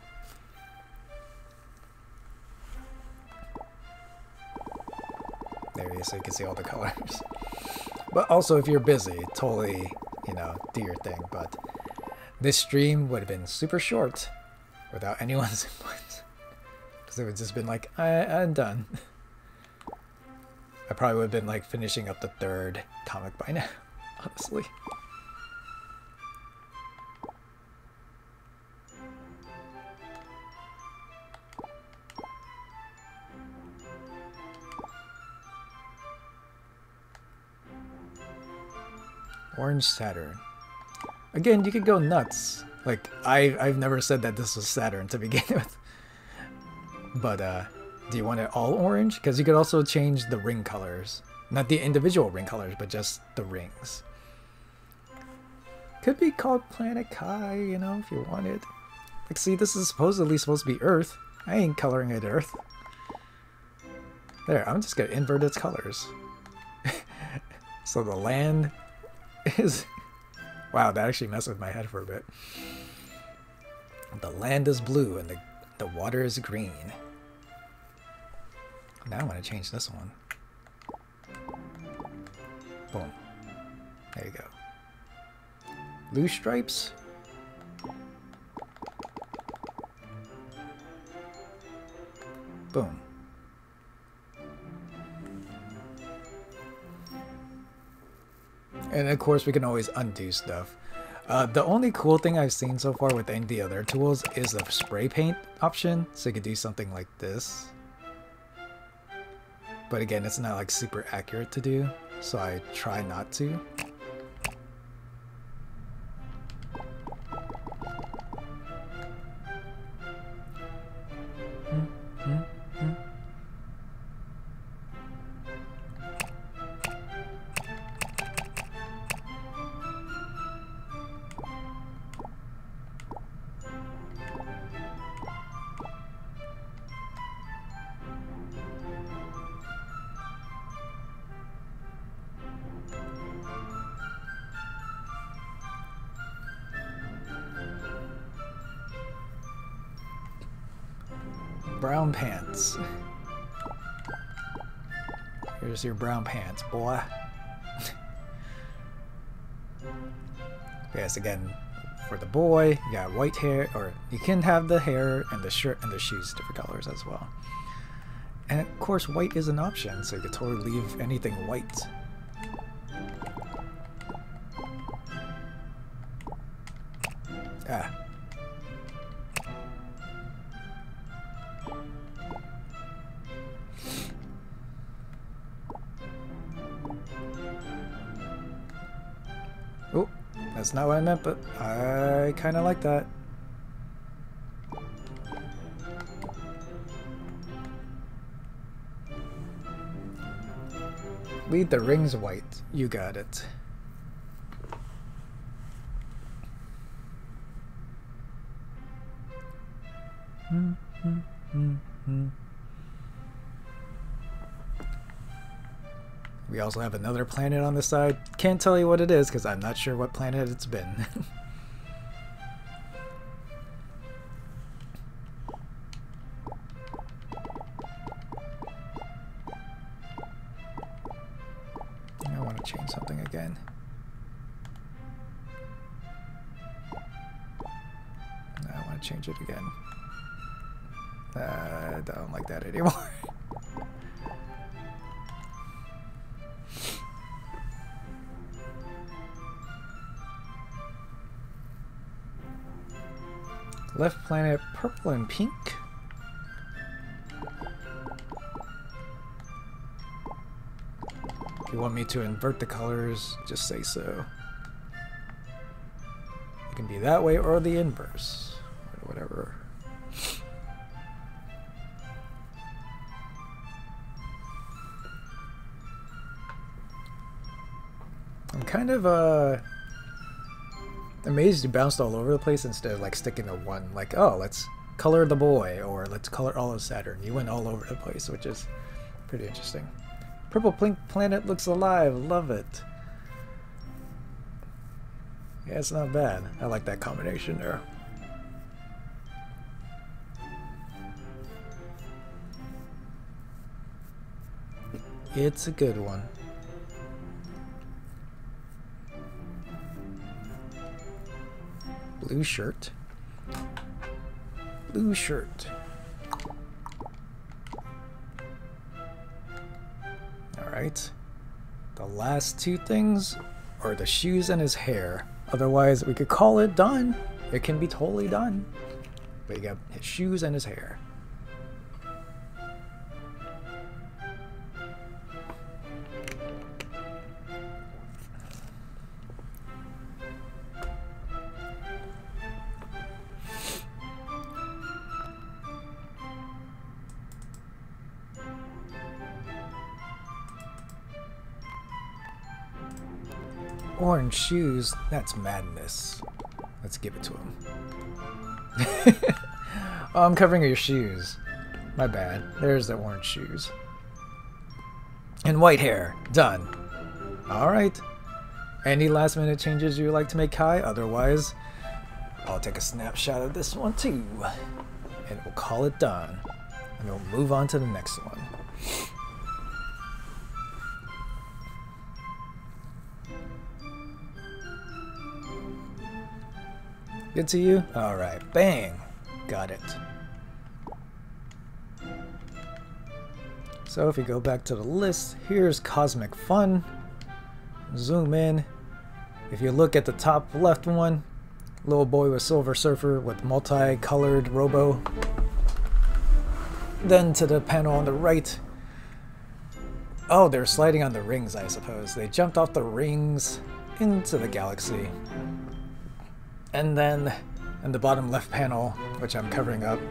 There he is, so you can see all the colors. But also, if you're busy, totally, you know, do your thing. But this stream would have been super short without anyone's input. Because it would just been like, I, I'm done. I probably would have been like finishing up the third comic by now, honestly. Orange Saturn. Again, you could go nuts. Like, I, I've never said that this was Saturn to begin with. But, uh, do you want it all orange? Because you could also change the ring colors. Not the individual ring colors, but just the rings. Could be called Planet Kai, you know, if you wanted. Like, see, this is supposedly supposed to be Earth. I ain't coloring it Earth. There, I'm just gonna invert its colors. So the land is... Wow, that actually messed with my head for a bit. The land is blue and the, the water is green. Now I want to change this one. Boom. There you go. Blue stripes. Boom. And of course we can always undo stuff. Uh, the only cool thing I've seen so far with any of the other tools is the spray paint option. So you could do something like this. But again, it's not like super accurate to do. So I try not to. Brown pants. Here's your brown pants, boy. Yes, again, for the boy, you got white hair, or you can have the hair and the shirt and the shoes different colors as well. And of course, white is an option, so you could totally leave anything white. Ah. Oh, that's not what I meant, but I kind of like that. Lead the rings white. You got it. Mm, mm, mm, mm. We also have another planet on the side. Can't tell you what it is because I'm not sure what planet it's been. I want to change something again. I want to change it again. Uh, I don't like that anymore. Left planet purple and pink. If you want me to invert the colors, just say so. It can be that way or the inverse, or whatever. I'm kind of uh amazed you bounced all over the place instead of like sticking to one. Like, oh, let's color the boy, or let's color all of Saturn. You went all over the place, which is pretty interesting. Purple pink planet looks alive. Love it. Yeah, it's not bad. I like that combination there. It's a good one. Blue shirt. Blue shirt. Alright. The last two things are the shoes and his hair. Otherwise, we could call it done. It can be totally done. But you got his shoes and his hair. Orange shoes? That's madness. Let's give it to him. Oh, I'm covering your shoes. My bad. There's the orange shoes. And white hair. Done. Alright. Any last minute changes you would like to make, Kai? Otherwise, I'll take a snapshot of this one too. And we'll call it done. And we'll move on to the next one. Good to you? Alright. Bang. Got it. So if you go back to the list, here's Cosmic Fun. Zoom in. If you look at the top left one, little boy with Silver Surfer with multicolored robo. Then to the panel on the right. Oh, they're sliding on the rings, I suppose. They jumped off the rings into the galaxy. And then in the bottom left panel, which I'm covering up,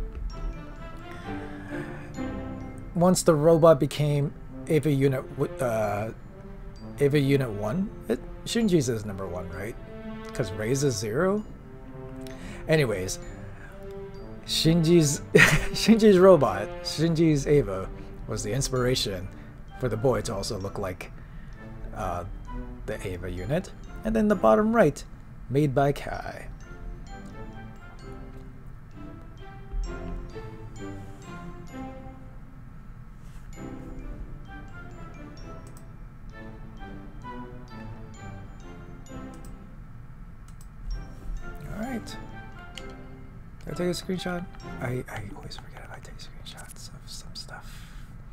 once the robot became Eva Unit uh, Eva Unit one, it, Shinji's is number one, right? Because Ray's is zero? Anyways, Shinji's Shinji's robot, Shinji's Eva, was the inspiration for the boy to also look like uh, the Eva unit. And then the bottom right, made by Kai. Alright. Did I take a screenshot? I, I always forget if I take screenshots of some stuff.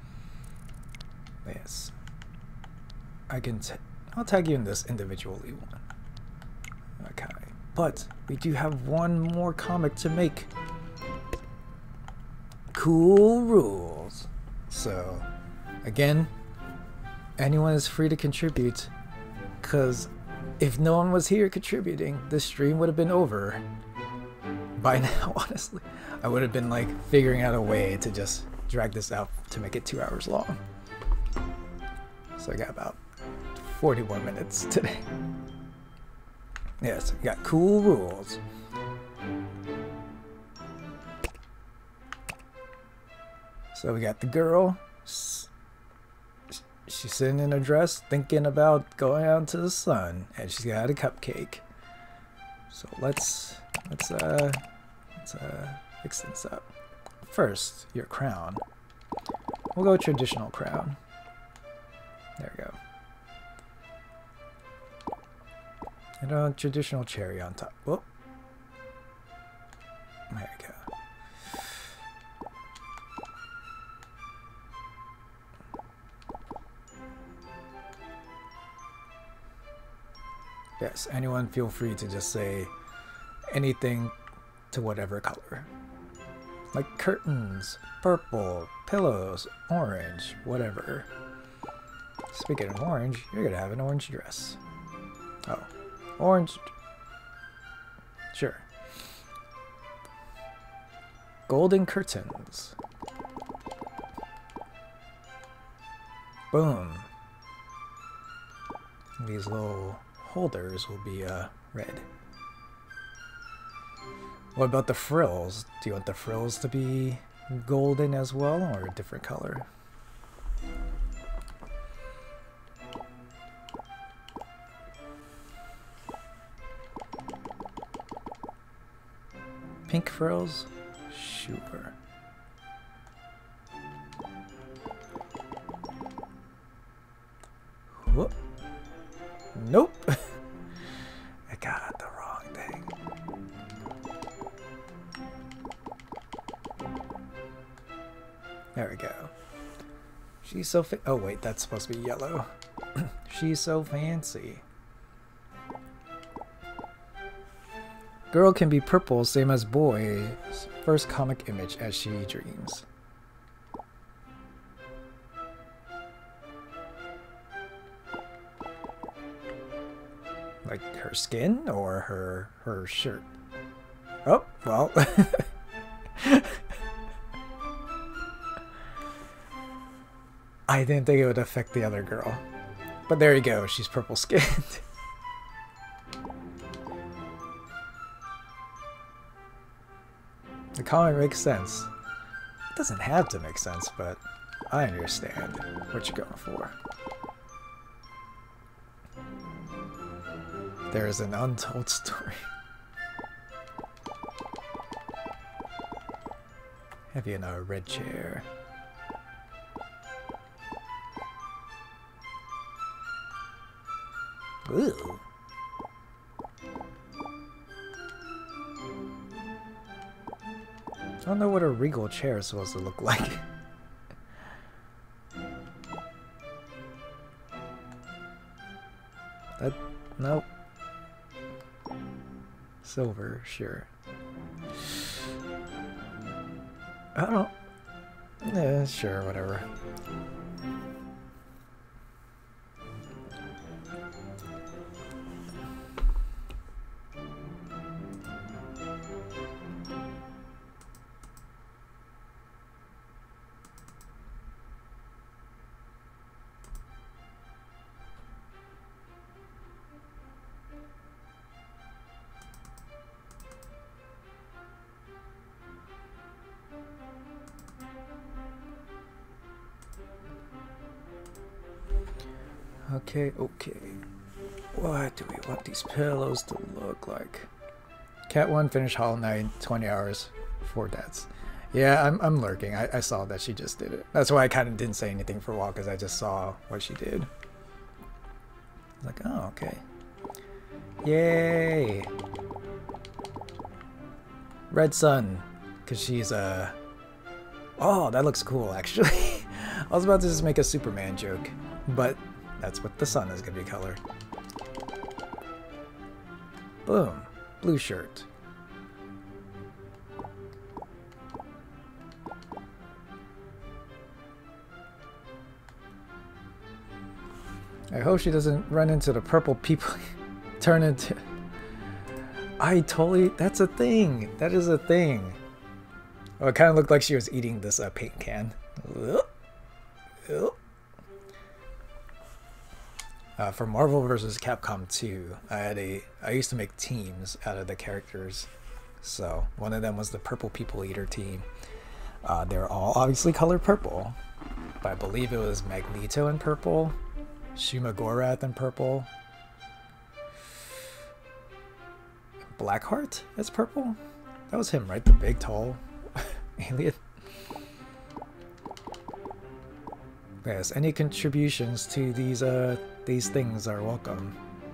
Yes. I can t I'll tag you in this individually one. Okay. But we do have one more comic to make. Cool rules. So, again, anyone is free to contribute, because if no one was here contributing, this stream would have been over by now, honestly. I would have been like figuring out a way to just drag this out to make it two hours long. So I got about forty more minutes today. Yes, we got cool rules. So we got the girl. She's sitting in a dress thinking about going out to the sun, and she's got a cupcake. So let's let's uh let's uh fix this up. First, your crown. We'll go traditional crown. There we go. And a traditional cherry on top. Whoop. There we go. Yes, anyone feel free to just say anything to whatever color. Like curtains, purple, pillows, orange, whatever. Speaking of orange, you're gonna have an orange dress. Oh, orange. Sure. Golden curtains. Boom. These little holders will be uh, red. What about the frills? Do you want the frills to be golden as well, or a different color? Pink frills? Sure. Whoop. Nope. I got the wrong thing. There we go. She's so fa- oh wait, that's supposed to be yellow. She's so fancy. Girl can be purple, same as boy's first comic image as she dreams. Like her skin or her her shirt? Oh, well. I didn't think it would affect the other girl. But there you go, she's purple skinned. The comment makes sense. It doesn't have to make sense, but I understand what you're going for. There is an untold story. Have you in a red chair? Ooh. I don't know what a regal chair is supposed to look like. That, nope. Silver, sure. I don't. Yeah, sure, whatever. Okay, okay. What do we want these pillows to look like? Cat one finished Hollow Knight, twenty hours, four deaths. Yeah, I'm, I'm lurking. I, I saw that she just did it. That's why I kind of didn't say anything for a while, because I just saw what she did. I was like, oh, okay. Yay! Red Sun, because she's a... Uh... Oh, that looks cool, actually. I was about to just make a Superman joke, but that's what the sun is going to be colored. Boom. Blue shirt. I hope she doesn't run into the purple people. Turn into... I totally... That's a thing. That is a thing. Oh, it kind of looked like she was eating this uh, paint can. Uh, for Marvel versus. Capcom two, I had a... I used to make teams out of the characters. So, one of them was the Purple People Eater team. Uh, they're all obviously colored purple. But I believe it was Magneto in purple. Shuma Gorath in purple. Blackheart as purple? That was him, right? The big, tall alien. Yes, any contributions to these uh these things are welcome.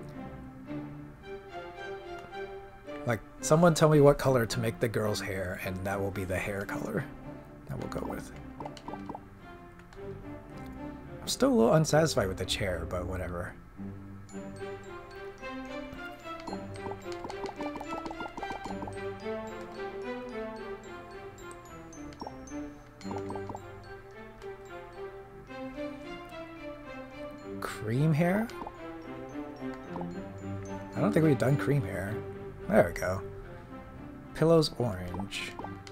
Like, someone tell me what color to make the girl's hair, and that will be the hair color that we'll go with. I'm still a little unsatisfied with the chair, but whatever. Cream hair? I don't think we've done cream hair. There we go. Pillows orange.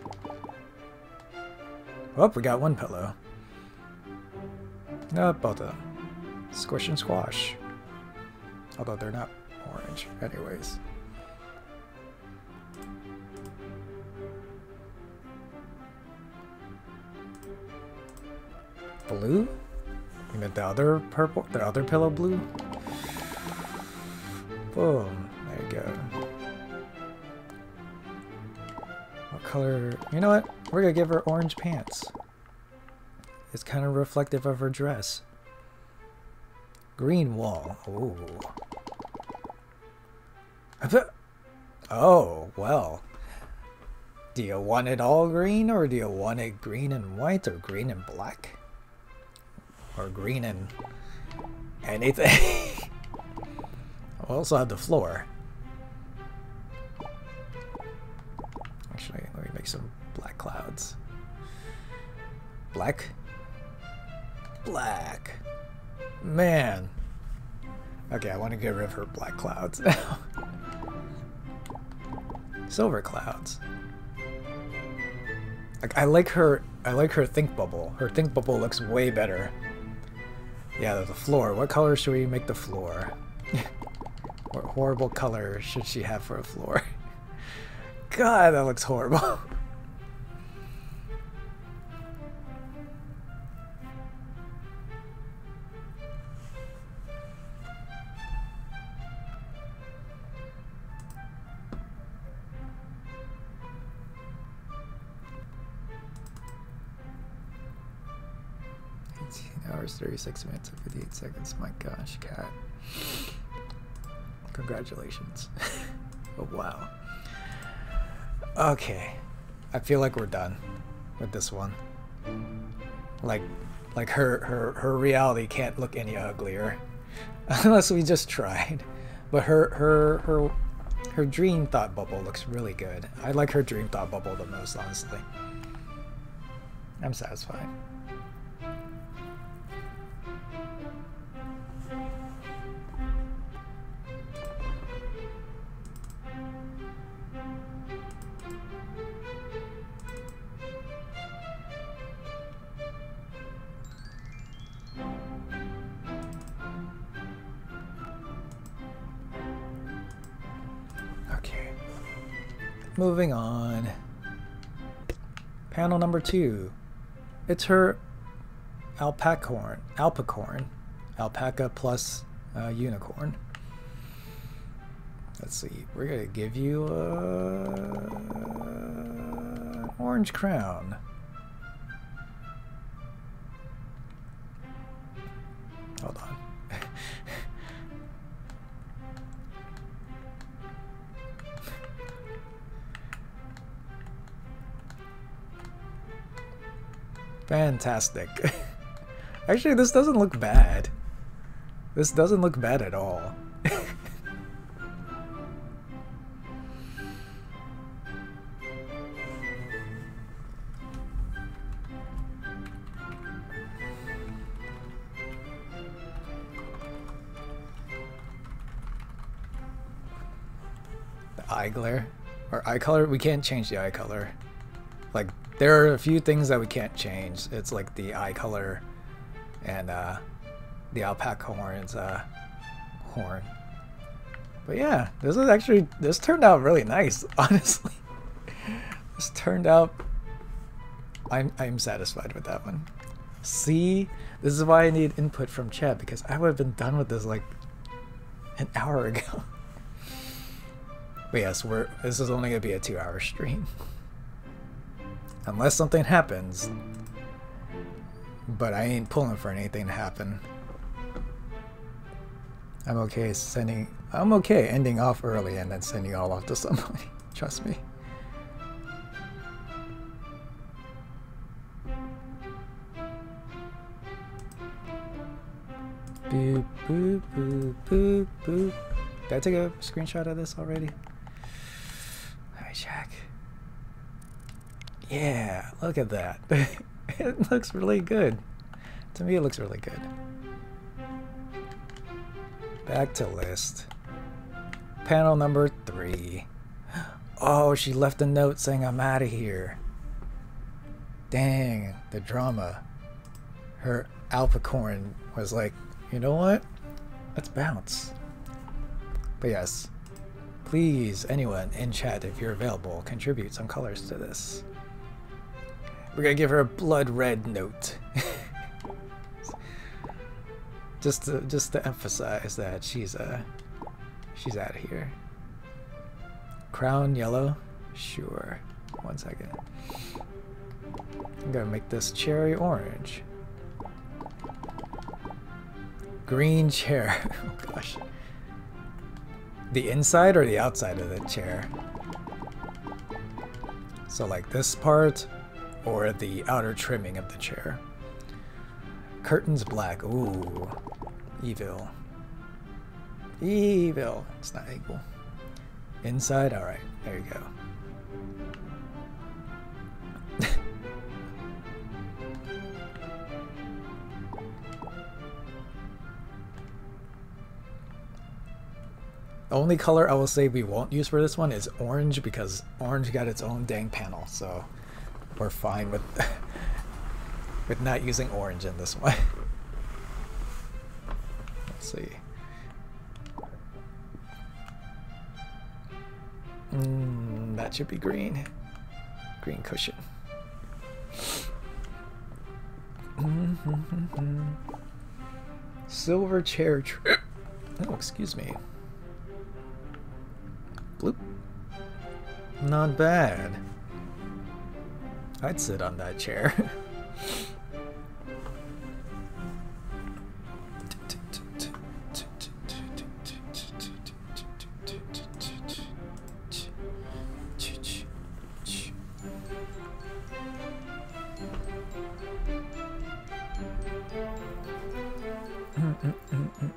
Oh, we got one pillow. No, both of them. Squish and squash. Although they're not orange, anyways. Blue? You meant the other purple? The other pillow blue? Boom. There you go. What color? You know what? We're gonna give her orange pants. It's kind of reflective of her dress. Green wall. Ooh. Oh, well. Do you want it all green, or do you want it green and white, or green and black? Or green and anything? We'll also have the floor. Actually, let me make some black clouds. Black? Black. Man. Okay, I want to get rid of her black clouds now. Silver clouds. Like, I like her I like her think bubble. Her think bubble looks way better. Yeah, the floor. What color should we make the floor? What horrible color should she have for a floor? God, that looks horrible. hours, thirty-six minutes, and fifty-eight seconds. My gosh, cat. Congratulations. Oh, wow. Okay. I feel like we're done with this one. Like, like her, her, her reality can't look any uglier. Unless we just tried. But her, her, her, her dream thought bubble looks really good. I like her dream thought bubble the most, honestly. I'm satisfied. Okay. Moving on. Panel number two. It's her alpacorn, alpacorn, alpaca plus uh, unicorn. Let's see, we're gonna give you an orange crown. Hold on. Fantastic. Actually, this doesn't look bad. This doesn't look bad at all. The eye glare? Or eye color? We can't change the eye color. Like, there are a few things that we can't change. It's like the eye color and uh, the alpaca horn's uh, horn. But yeah, this is actually, this turned out really nice, honestly. This turned out, I'm, I'm satisfied with that one. See, this is why I need input from chat, because I would have been done with this like an hour ago. But yes, we're, this is only gonna be a two hour stream. Unless something happens. But I ain't pulling for anything to happen. I'm okay sending... I'm okay ending off early and then sending y'all off to somebody. Trust me. Boop, boop, boop, boop, boop. Did I take a screenshot of this already? Let me check. Yeah, look at that. It looks really good. To me, it looks really good. Back to list. Panel number three. Oh, she left a note saying I'm out of here. Dang, the drama. Her alpacorn was like, you know what? Let's bounce. But yes, please, anyone in chat, if you're available, contribute some colors to this. We're gonna give her a blood red note. just to just to emphasize that she's uh she's out of here. Crown yellow? Sure. One second. I'm gonna make this cherry orange. Green chair. Oh gosh. The inside or the outside of the chair? So like this part, or the outer trimming of the chair. Curtains black. Ooh. Evil. Evil. It's not evil. Inside? Alright. There you go. The only color I will say we won't use for this one is orange, because orange got its own dang panel, so we're fine with with not using orange in this one. Let's see. Mm, that should be green. Green cushion. Silver chair trim. Oh, excuse me. Bloop. Not bad. I'd sit on that chair.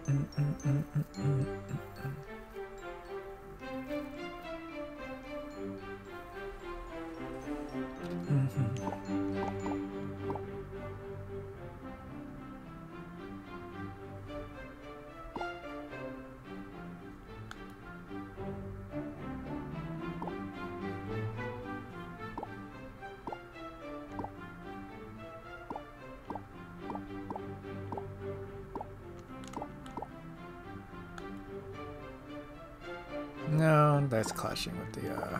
No, that's clashing with the uh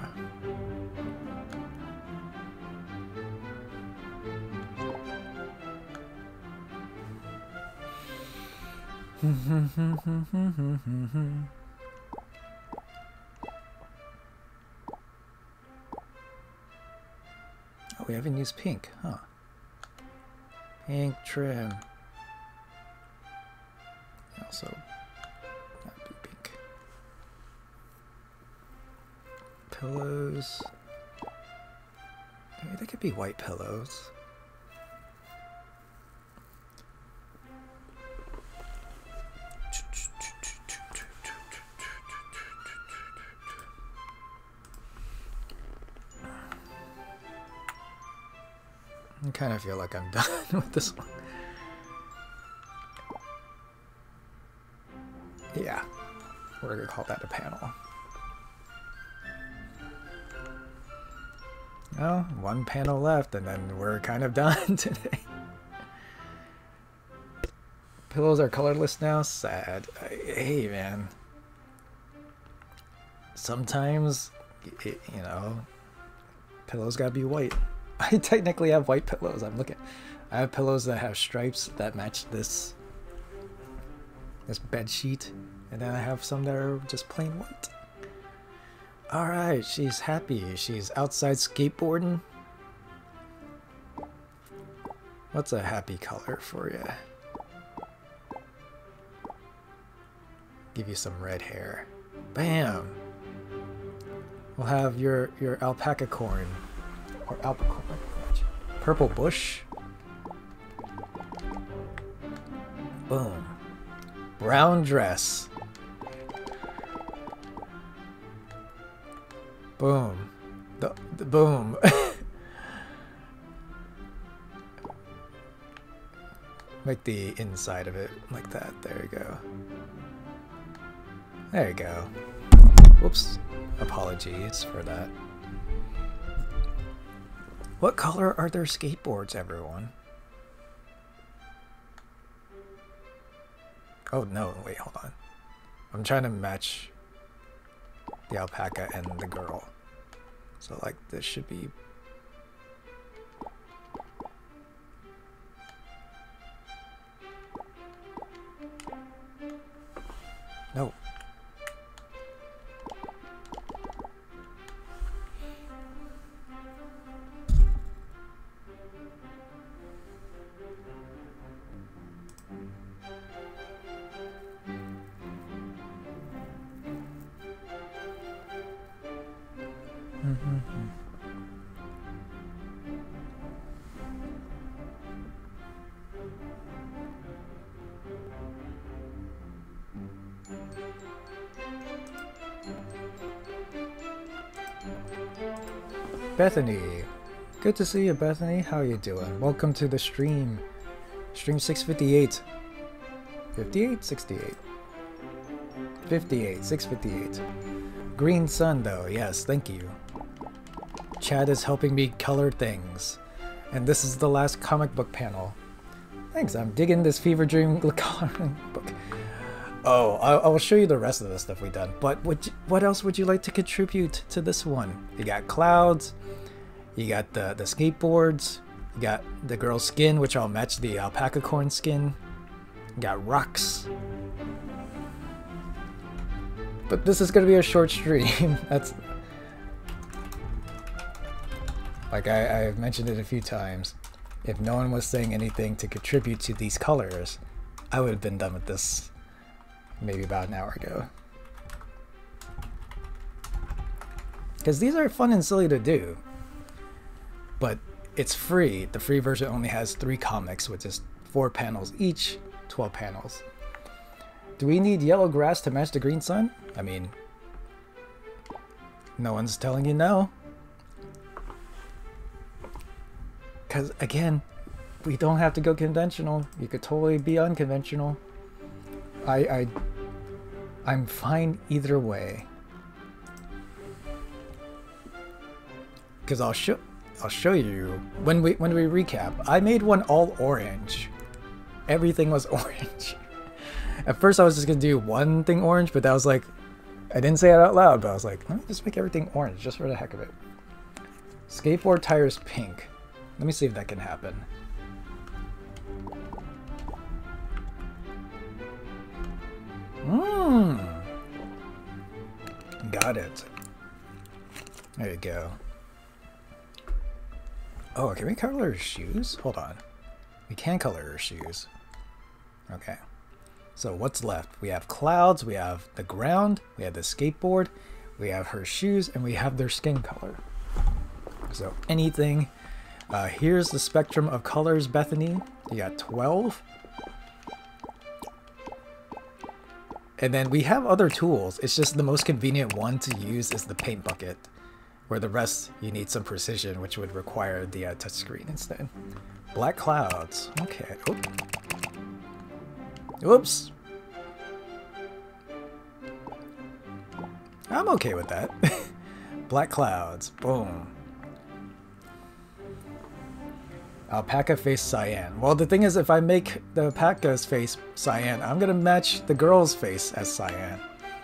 oh, we haven't used pink, huh? Pink trim. Also, not be pink. Pillows. Maybe they could be white pillows. I kind of feel like I'm done with this one. Yeah, we're gonna call that a panel. Well, one panel left and then we're kind of done today. Pillows are colorless now? Sad. I, hey man. Sometimes, it, you know, pillows gotta be white. I technically have white pillows. I'm looking. I have pillows that have stripes that match this this bed sheet, and then I have some that are just plain white. All right, she's happy. She's outside skateboarding. What's a happy color for you? Give you some red hair. Bam. We'll have your your alpaca corn. Or alpaca, purple bush. Boom. Brown dress. Boom. The, the boom. Make the inside of it like that. There you go. There you go. Whoops. Apologies for that. What color are their skateboards, everyone? Oh no, wait, hold on. I'm trying to match the alpaca and the girl. So like this should be... No. Bethany, good to see you, Bethany. How you doing? Welcome to the stream. Stream six fifty-eight. fifty-eight? sixty-eight. fifty-eight. six fifty-eight. Green Sun, though. Yes, thank you. Chad is helping me color things. And this is the last comic book panel. Thanks, I'm digging this Fever Dream coloring book. Oh, I, I will show you the rest of the stuff we've done. But what, what else would you like to contribute to this one? You got clouds. You got the, the skateboards. You got the girl's skin, which I'll match the alpaca corn skin. You got rocks. But this is going to be a short stream. That's... Like I, I've mentioned it a few times. If no one was saying anything to contribute to these colors, I would have been done with this maybe about an hour ago. Because these are fun and silly to do. But it's free. The free version only has three comics, which is four panels each, twelve panels. Do we need yellow grass to match the green sun? I mean, no one's telling you no. Because, again, we don't have to go conventional. You could totally be unconventional. I, I, I'm fine either way. Because I'll show, I'll show you when we when we recap. I made one all orange. Everything was orange. At first, I was just gonna do one thing orange, but that was like, I didn't say it out loud, but I was like, let me just make everything orange just for the heck of it. Skateboard tires pink. Let me see if that can happen. Mmm. Got it. There you go. Oh, can we color her shoes? Hold on. We can color her shoes. Okay. So what's left? We have clouds, we have the ground, we have the skateboard, we have her shoes, and we have their skin color. So anything. Uh, here's the spectrum of colors, Bethany. You got twelve. And then we have other tools. It's just the most convenient one to use is the paint bucket, where the rest you need some precision, which would require the uh, touchscreen instead. Black clouds. Okay. Oop. Whoops. I'm okay with that. Black clouds. Boom. Alpaca face cyan. Well, the thing is, if I make the alpaca's face cyan, I'm gonna match the girl's face as cyan.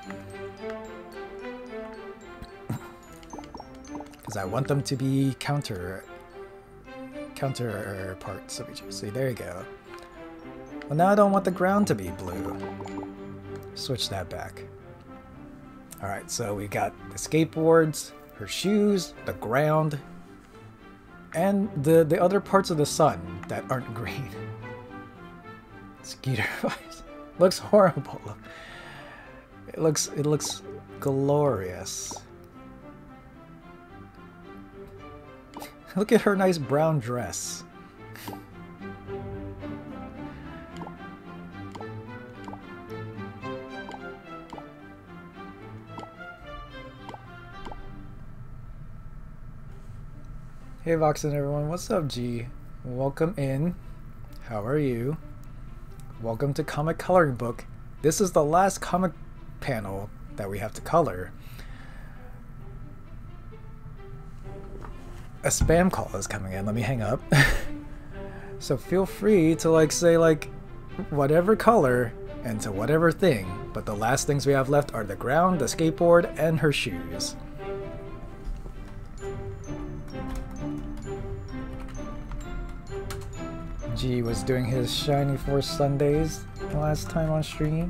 Because I want them to be counter counter parts of each other. See, there you go. Well, now I don't want the ground to be blue. Switch that back. Alright, so we got the skateboards, her shoes, the ground, and the, the other parts of the sun that aren't green. Skeeter vibes. Looks horrible. It looks it looks glorious. Look at her nice brown dress. Hey Voxen everyone, what's up G? Welcome in. How are you? Welcome to Comic Coloring Book. This is the last comic panel that we have to color. A spam call is coming in. Let me hang up. So feel free to like say like whatever color and to whatever thing, but the last things we have left are the ground, the skateboard, and her shoes. G was doing his Shiny Force Sundays last time on stream.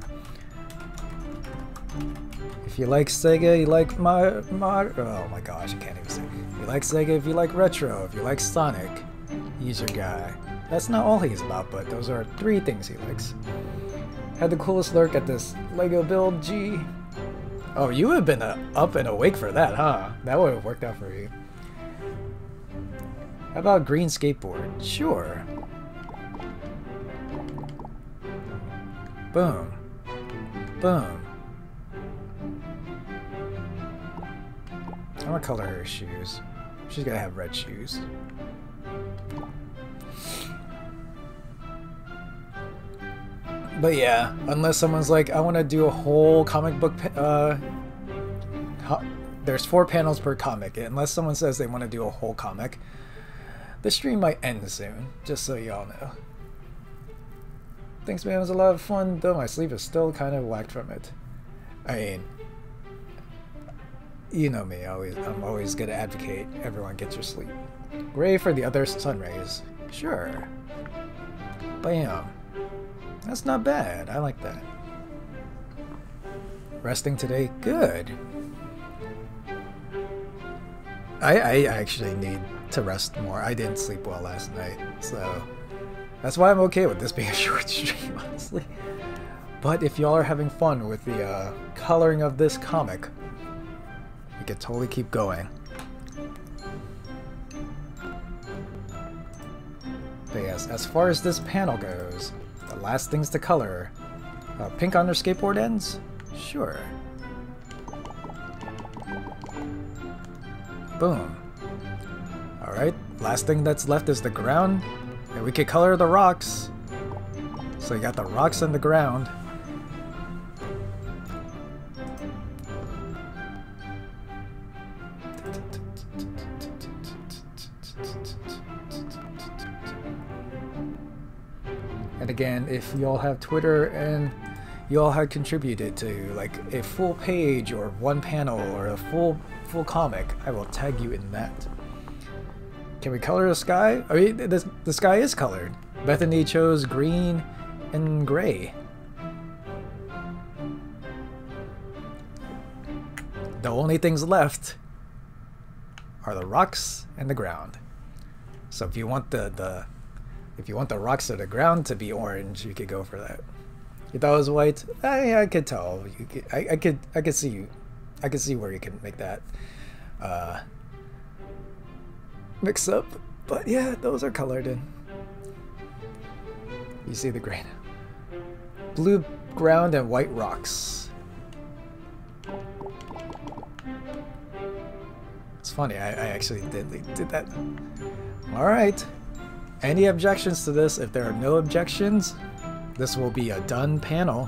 If you like Sega, you like mod, mod. Oh my gosh, I can't even say. If you like Sega, if you like retro, if you like Sonic, he's your guy. That's not all he's about, but those are three things he likes. Had the coolest lurk at this Lego build, G. Oh, you would have been uh, up and awake for that, huh? That would have worked out for you. How about green skateboard? Sure. Boom. Boom. I'm gonna color her shoes. She's gonna have red shoes. But yeah, unless someone's like, I want to do a whole comic book, uh, there's four panels per comic. Unless someone says they want to do a whole comic, the stream might end soon, just so y'all know. Thanks man, it was a lot of fun, though my sleep is still kind of whacked from it. I mean, you know me, always, I'm always gonna advocate everyone gets your sleep. Gray for the other sun rays. Sure. Bam. That's not bad, I like that. Resting today? Good. I, I actually need to rest more. I didn't sleep well last night, so that's why I'm okay with this being a short stream, honestly. But if y'all are having fun with the uh, coloring of this comic, we could totally keep going. But yes, as far as this panel goes, the last things to color Uh, pink on their skateboard ends? Sure. Boom. Alright, last thing that's left is the ground. And we could color the rocks. So you got the rocks and the ground. And again, if y'all have Twitter and y'all had contributed to like a full page or one panel or a full full comic, I will tag you in that. Can we color the sky? I mean, the, the sky is colored. Bethany chose green and gray. The only things left are the rocks and the ground. So if you want the the if you want the rocks or the ground to be orange, you could go for that. You thought it was white? I I could tell. You could, I I could I could see you. I could see where you can make that uh, mix up. But yeah, those are colored in. You see the grain. Blue ground and white rocks. It's funny, I, I actually did, did that. Alright. Any objections to this? If there are no objections, this will be a done panel.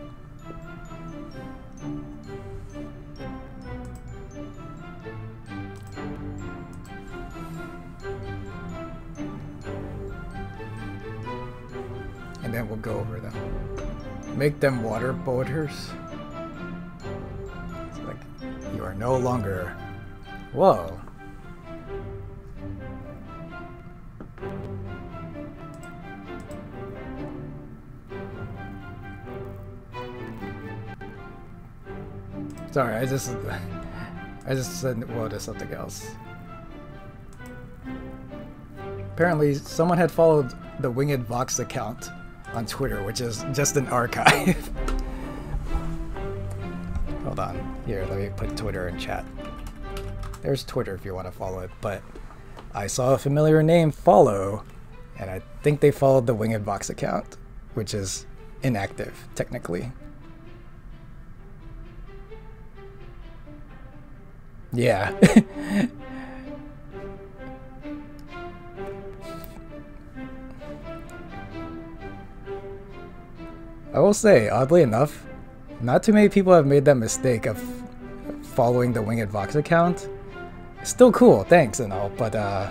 And then we'll go over them. Make them water borders. It's like, you are no longer... Whoa. Sorry, I just... I just said whoa to something else. Apparently, someone had followed the Winged Vox account on Twitter, which is just an archive. Hold on. Here, let me put Twitter in chat. There's Twitter if you want to follow it, but I saw a familiar name follow, and I think they followed the Winged Vox account, which is inactive, technically. Yeah. I will say, oddly enough, not too many people have made that mistake of following the Winged Vox account. It's still cool, thanks and all, but uh...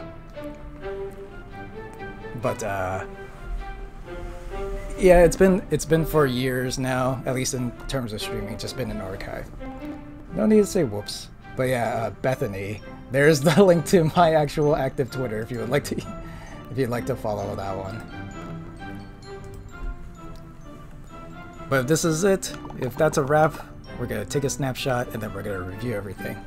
But uh... yeah, it's been, it's been for years now, at least in terms of streaming, just been an archive. No need to say whoops. But yeah, uh, Bethany, there's the link to my actual active Twitter if you would like to, if you'd like to follow that one. But if this is it, if that's a wrap, we're gonna take a snapshot and then we're gonna review everything.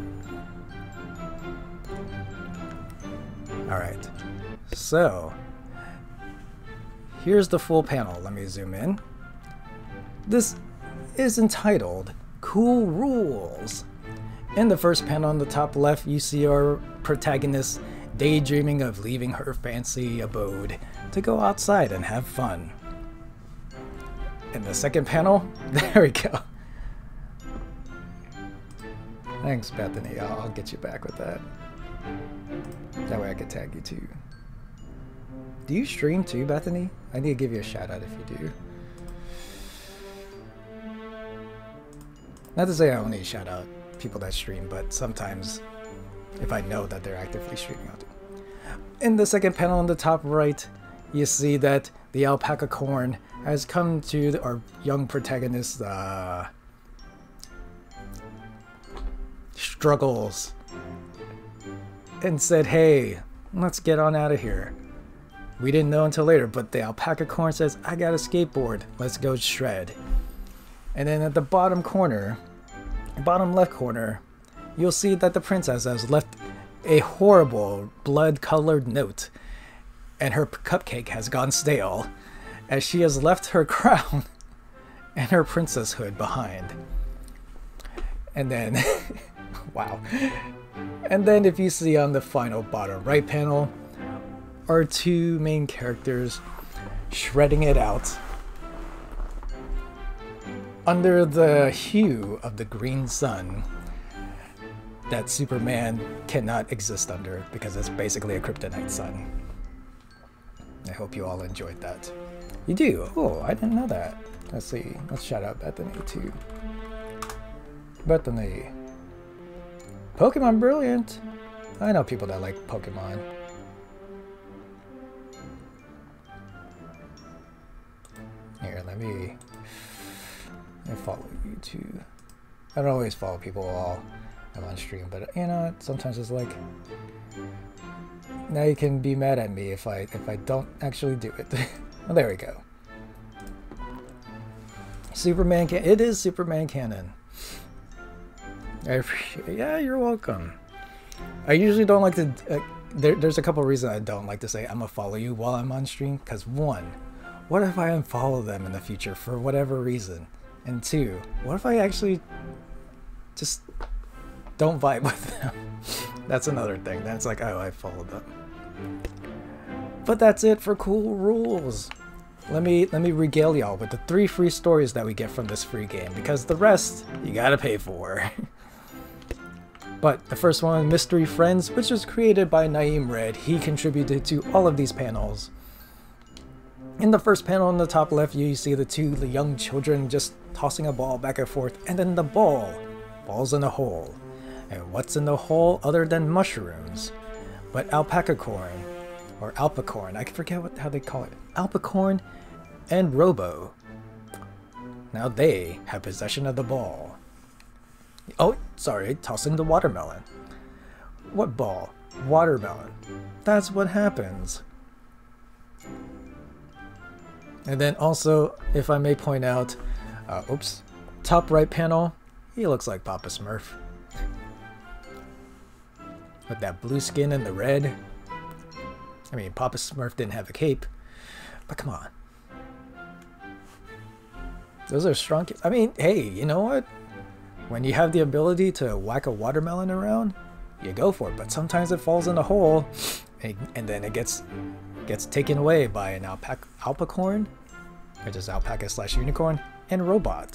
Alright, so here's the full panel. Let me zoom in. This is entitled Cool Rules. In the first panel on the top left, you see our protagonist daydreaming of leaving her fancy abode to go outside and have fun. In the second panel, there we go. Thanks, Bethany. I'll, I'll get you back with that. That way I can tag you too. Do you stream too, Bethany? I need to give you a shout out if you do. Not to say I only shout out people that stream, but sometimes if I know that they're actively streaming, I'll do. In the second panel on the top right, you see that the alpaca corn has come to the, our young protagonist's uh, struggles and said, hey, let's get on out of here. We didn't know until later, but the alpaca corn says, I got a skateboard, let's go shred. And then at the bottom corner, bottom left corner, you'll see that the princess has left a horrible blood-colored note, and her cupcake has gone stale, as she has left her crown and her princess hood behind. And then, wow. And then if you see on the final bottom right panel, our two main characters shredding it out. under the hue of the green sun that Superman cannot exist under because it's basically a kryptonite sun. I hope you all enjoyed that. You do? Oh, I didn't know that. Let's see. Let's shout out Bethany too. Bethany. Pokemon Brilliant. I know people that like Pokemon. Here, let me, let me follow you too. I don't always follow people while I'm on stream, but you know, sometimes it's like, now you can be mad at me if I if I don't actually do it. Well, there we go. Superman can it is Superman canon. I appreciate. Yeah, you're welcome. I usually don't like to. Uh, there, there's a couple reasons I don't like to say I'm gonna follow you while I'm on stream. Cause one, what if I unfollow them in the future for whatever reason? And two, what if I actually just don't vibe with them? That's another thing. That's like, oh, I followed them. But that's it for Cool Rules. Let me let me regale y'all with the three free stories that we get from this free game, because the rest you gotta pay for. But the first one, Mystery Friends, which was created by Naeem Red. He contributed to all of these panels. In the first panel on the top left, you see the two the young children just tossing a ball back and forth, and then the ball falls in a hole. And what's in the hole other than mushrooms? But alpaca corn, or alpacorn, I forget what how they call it. Alpacorn and Robo. Now they have possession of the ball. Oh, sorry, tossing the watermelon. What ball? Watermelon. That's what happens. And then also, if I may point out, uh, oops, top right panel, he looks like Papa Smurf. With that blue skin and the red. I mean, Papa Smurf didn't have a cape, but come on. Those are strong. I mean, hey, you know what? When you have the ability to whack a watermelon around, you go for it. But sometimes it falls in a hole, and, and then it gets gets taken away by an alpaca, alpacorn, which is alpaca slash unicorn, and robot.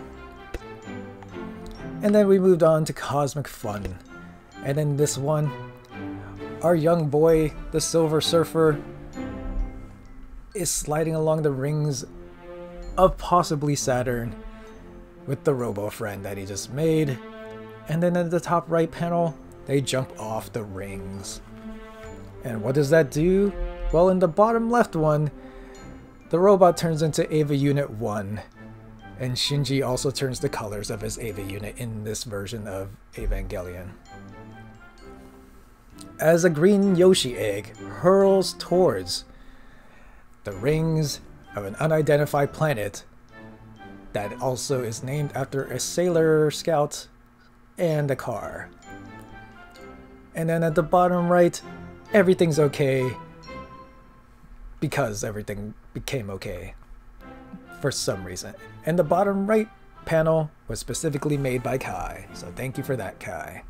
And then we moved on to Cosmic Fun. And in this one, our young boy, the Silver Surfer, is sliding along the rings of possibly Saturn with the Robo friend that he just made. And then at the top right panel, they jump off the rings. And what does that do? Well, in the bottom left one, the robot turns into Ava Unit one. And Shinji also turns the colors of his Ava Unit in this version of Evangelion. As a green Yoshi egg hurls towards the rings of an unidentified planet that also is named after a Sailor Scout and a car. And then at the bottom right, everything's okay because everything became okay for some reason. And the bottom right panel was specifically made by Kai, so thank you for that, Kai.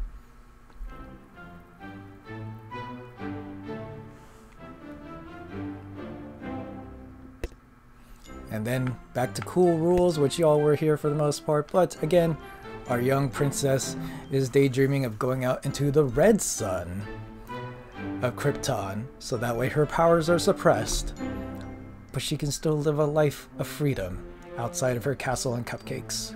And then back to Cool Rules, which y'all were here for the most part. But again, our young princess is daydreaming of going out into the red sun of Krypton, so that way her powers are suppressed, but she can still live a life of freedom outside of her castle and cupcakes.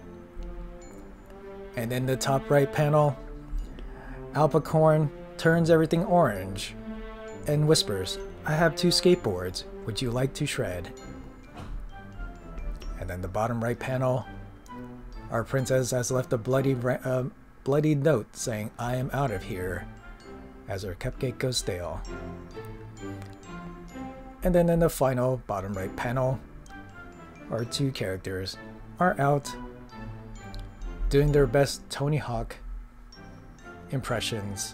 And in the top right panel, Alpacorn turns everything orange and whispers, "I have two skateboards. Would you like to shred?" And then the bottom right panel, our princess has left a bloody, uh, bloody note saying, "I am out of here," as her cupcake goes stale. And then in the final bottom right panel, our two characters are out doing their best Tony Hawk impressions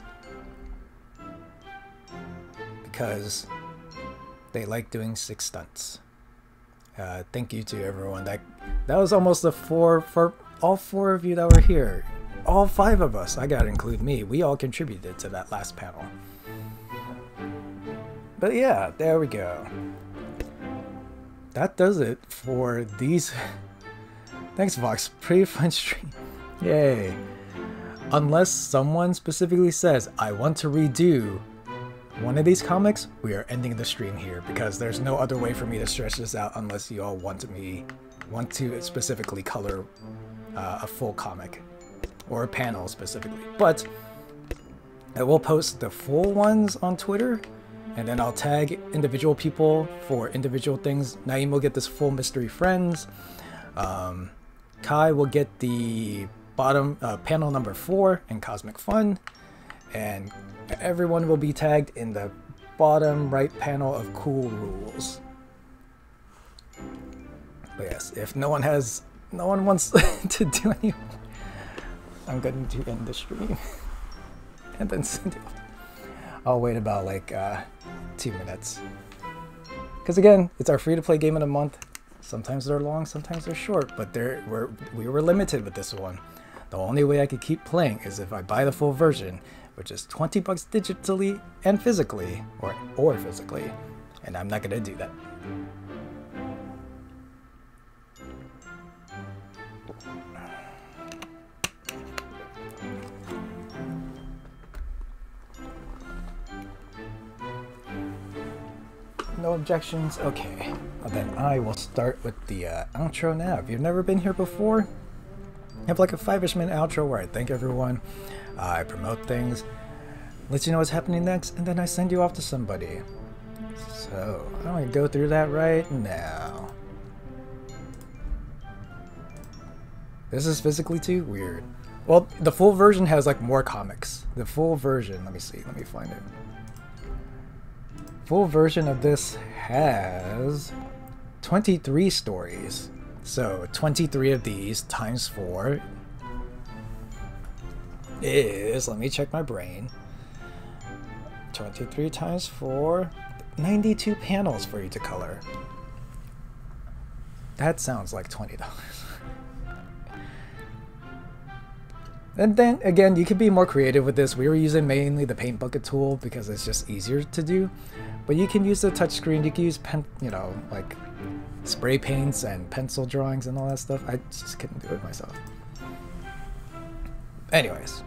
because they like doing six stunts. Uh, thank you to everyone. That that was almost the four for all four of you that were here. All five of us. I gotta include me. We all contributed to that last panel. But yeah, there we go. That does it for these Thanks, Vox. Pretty fun stream. Yay. Unless someone specifically says, I want to redo one of these comics, we are ending the stream here because there's no other way for me to stretch this out unless you all want me want to specifically color uh, a full comic or a panel specifically. But I will post the full ones on Twitter, and then I'll tag individual people for individual things. Naeem will get this full Mystery Friends. Um, Kai will get the bottom uh, panel number four in Cosmic Fun, and everyone will be tagged in the bottom right panel of Cool Rules. But yes, if no one has, no one wants to do any, I'm going to end the stream and then send it. I'll wait about like uh, two minutes. Because again, it's our free-to-play game of the month. Sometimes they're long, sometimes they're short, but they're, we're, we were limited with this one. The only way I could keep playing is if I buy the full version, which is twenty bucks digitally and physically, or, or physically, and I'm not gonna do that. No objections? Okay. Well, then I will start with the uh, outro now. If you've never been here before, I have like a five-ish minute outro where I thank everyone, uh, I promote things, let you know what's happening next, and then I send you off to somebody. So, I'm going to go through that right now. This is physically too weird. Well, the full version has like more comics. The full version, let me see, let me find it. Full version of this has twenty-three stories. So twenty-three of these times four is, let me check my brain, twenty-three times four, ninety-two panels for you to color. That sounds like twenty dollars. And then again, you could be more creative with this. We were using mainly the paint bucket tool because it's just easier to do. But you can use the touchscreen, you can use pen, you know, like spray paints and pencil drawings and all that stuff. I just couldn't do it myself. Anyways.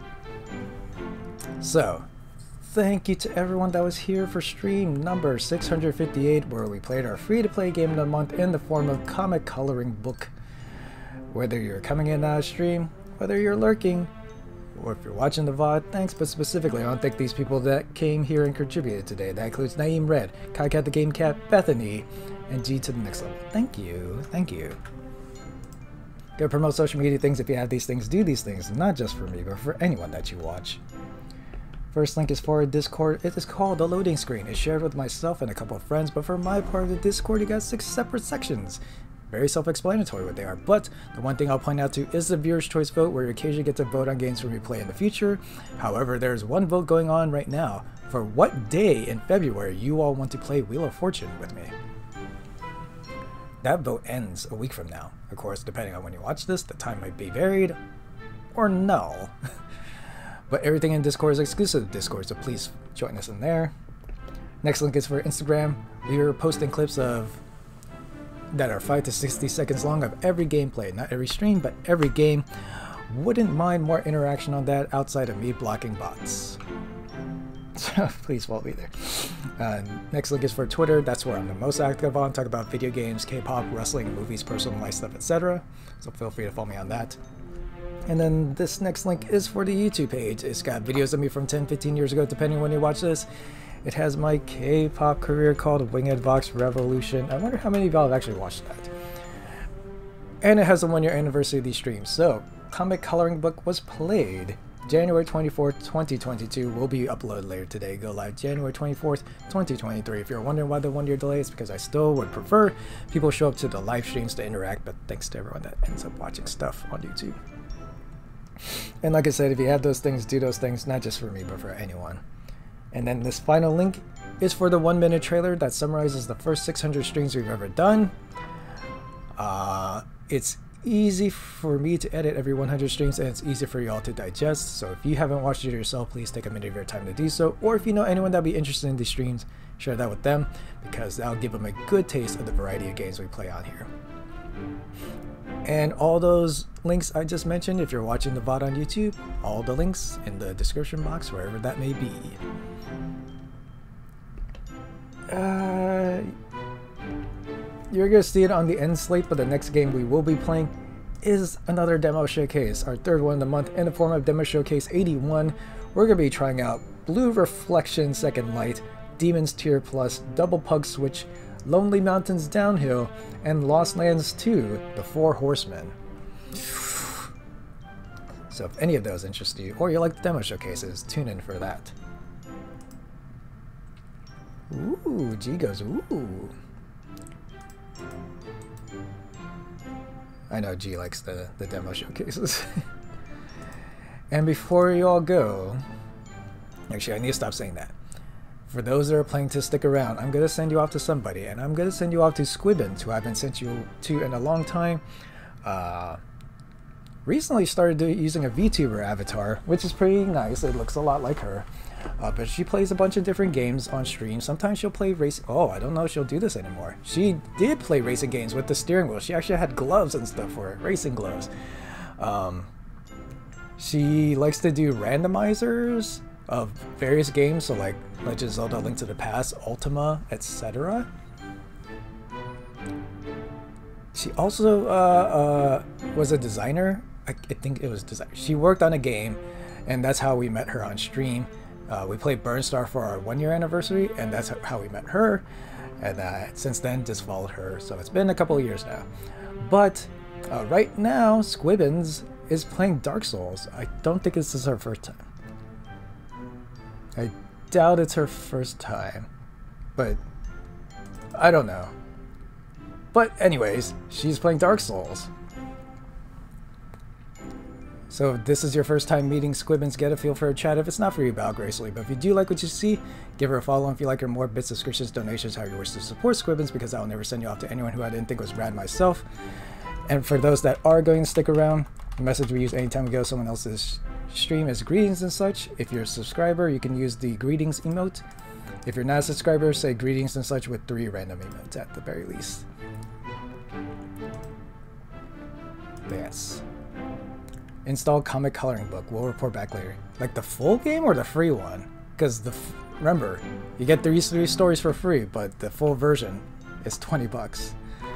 So, thank you to everyone that was here for stream number six hundred fifty-eight, where we played our free-to-play game of the month in the form of comic coloring book. Whether you're coming in on a stream, whether you're lurking, or if you're watching the V O D, thanks, but specifically I want to thank these people that came here and contributed today. That includes Naeem Red, Kai Cat the Game Cat, Bethany, and G to the next level. Thank you, thank you. Go promote social media things if you have these things, do these things, not just for me, but for anyone that you watch. First link is for a Discord. It is called The Loading Screen. It's shared with myself and a couple of friends, but for my part of the Discord, you got six separate sections. Very self-explanatory what they are, but the one thing I'll point out to is the viewer's choice vote, where you occasionally get to vote on games we play in the future. However, there's one vote going on right now for what day in February you all want to play Wheel of Fortune with me. That vote ends a week from now. Of course, depending on when you watch this, the time might be varied or null. But everything in Discord is exclusive to Discord, so please join us in there. Next link is for Instagram. We are posting clips of that are five to sixty seconds long of every gameplay, not every stream, but every game. Wouldn't mind more interaction on that outside of me blocking bots. So please follow me there. Uh, next link is for Twitter. That's where I'm the most active on. Talk about video games, K-pop, wrestling, movies, personal life stuff, et cetera. So feel free to follow me on that. And then this next link is for the YouTube page. It's got videos of me from ten, fifteen years ago, depending on when you watch this. It has my K-pop career called Winged Vox Revolution. I wonder how many of y'all have actually watched that. And it has the one year anniversary of these streams. So, comic coloring book was played January twenty-fourth, twenty twenty-two. Will be uploaded later today. Go live January twenty-fourth, twenty twenty-three. If you're wondering why the one year delay, it's because I still would prefer people show up to the live streams to interact, but thanks to everyone that ends up watching stuff on YouTube. And like I said, if you have those things, do those things, not just for me, but for anyone. And then this final link is for the one minute trailer that summarizes the first six hundred streams we've ever done. Uh, it's easy for me to edit every one hundred streams, and it's easy for y'all to digest. So if you haven't watched it yourself, please take a minute of your time to do so. Or if you know anyone that'd be interested in these streams, share that with them, because that'll give them a good taste of the variety of games we play on here. And all those links I just mentioned, if you're watching the V O D on YouTube, all the links in the description box, wherever that may be. Uh, you're going to see it on the end slate, but the next game we will be playing is another demo showcase, our third one of the month in the form of Demo Showcase eighty-one. We're going to be trying out Blue Reflection Second Light, Demon's Tier Plus, Double Pug Switch, Lonely Mountains Downhill, and Lost Lands two, The Four Horsemen. So if any of those interest you, or you like the demo showcases, tune in for that. Ooh, G goes, ooh. I know G likes the, the demo showcases. And before you all go, actually I need to stop saying that. For those that are planning to stick around, I'm going to send you off to somebody, and I'm going to send you off to Squibbins, who I haven't sent you to in a long time. Uh, recently started do, using a VTuber avatar, which is pretty nice. It looks a lot like her. Uh, but she plays a bunch of different games on stream. Sometimes she'll play racing. Oh, I don't know if she'll do this anymore. She did play racing games with the steering wheel. She actually had gloves and stuff for it, racing gloves. Um, she likes to do randomizers of various games, so like Legend of Zelda: Link to the Past, Ultima, et cetera. She also uh, uh, was a designer. I, I think it was design. She worked on a game, and that's how we met her on stream. Uh, we played Burnstar for our one-year anniversary, and that's how we met her. And uh, since then, just followed her. So it's been a couple of years now. But uh, right now, Squibbins is playing Dark Souls. I don't think this is her first time. I doubt it's her first time, but I don't know. But anyways, she's playing Dark Souls. So if this is your first time meeting Squibbins, get a feel for her chat. If it's not for you, bow gracefully. But if you do like what you see, give her a follow. And if you like her, more bits, subscriptions, donations, however you wish to support Squibbins, because I will never send you off to anyone who I didn't think was rad myself. And for those that are going to stick around, the message we use anytime we go to someone else's stream is greetings and such. If you're a subscriber, you can use the greetings emote. If you're not a subscriber, say greetings and such with three random emotes at the very least. Yes. Install comic coloring book. We'll report back later. Like the full game or the free one? Because the f remember, you get these three stories for free, but the full version is twenty bucks.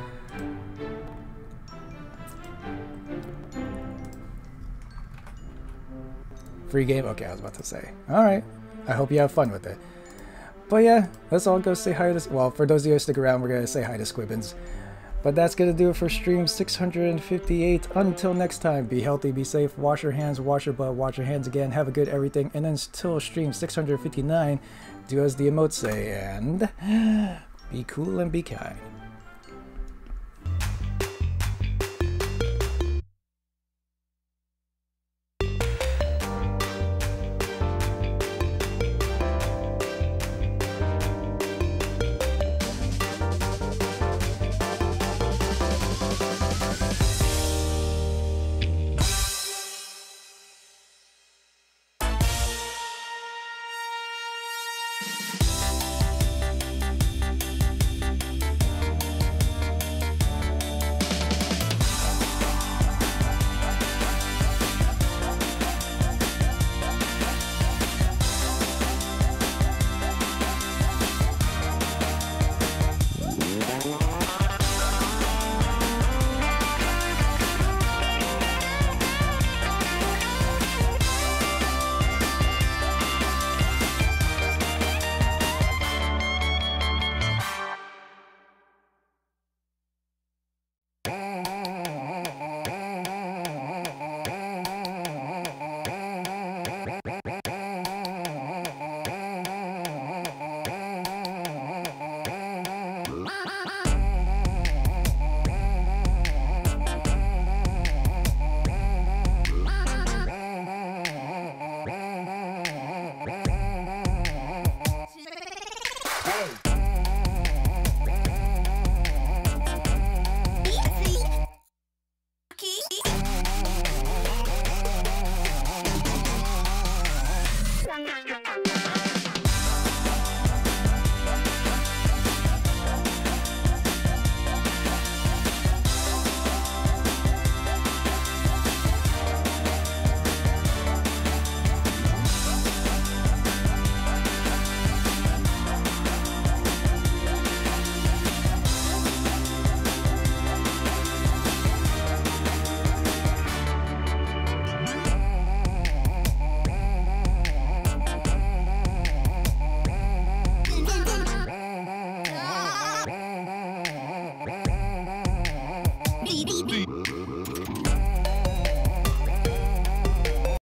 Free game? Okay, I was about to say. Alright. I hope you have fun with it. But yeah, let's all go say hi to... Well, for those of you who stick around, we're going to say hi to Squibbins. But that's going to do it for stream six hundred fifty-eight. Until next time, be healthy, be safe, wash your hands, wash your butt, wash your hands again, have a good everything. And then until stream six hundred fifty-nine, do as the emotes say, and be cool and be kind.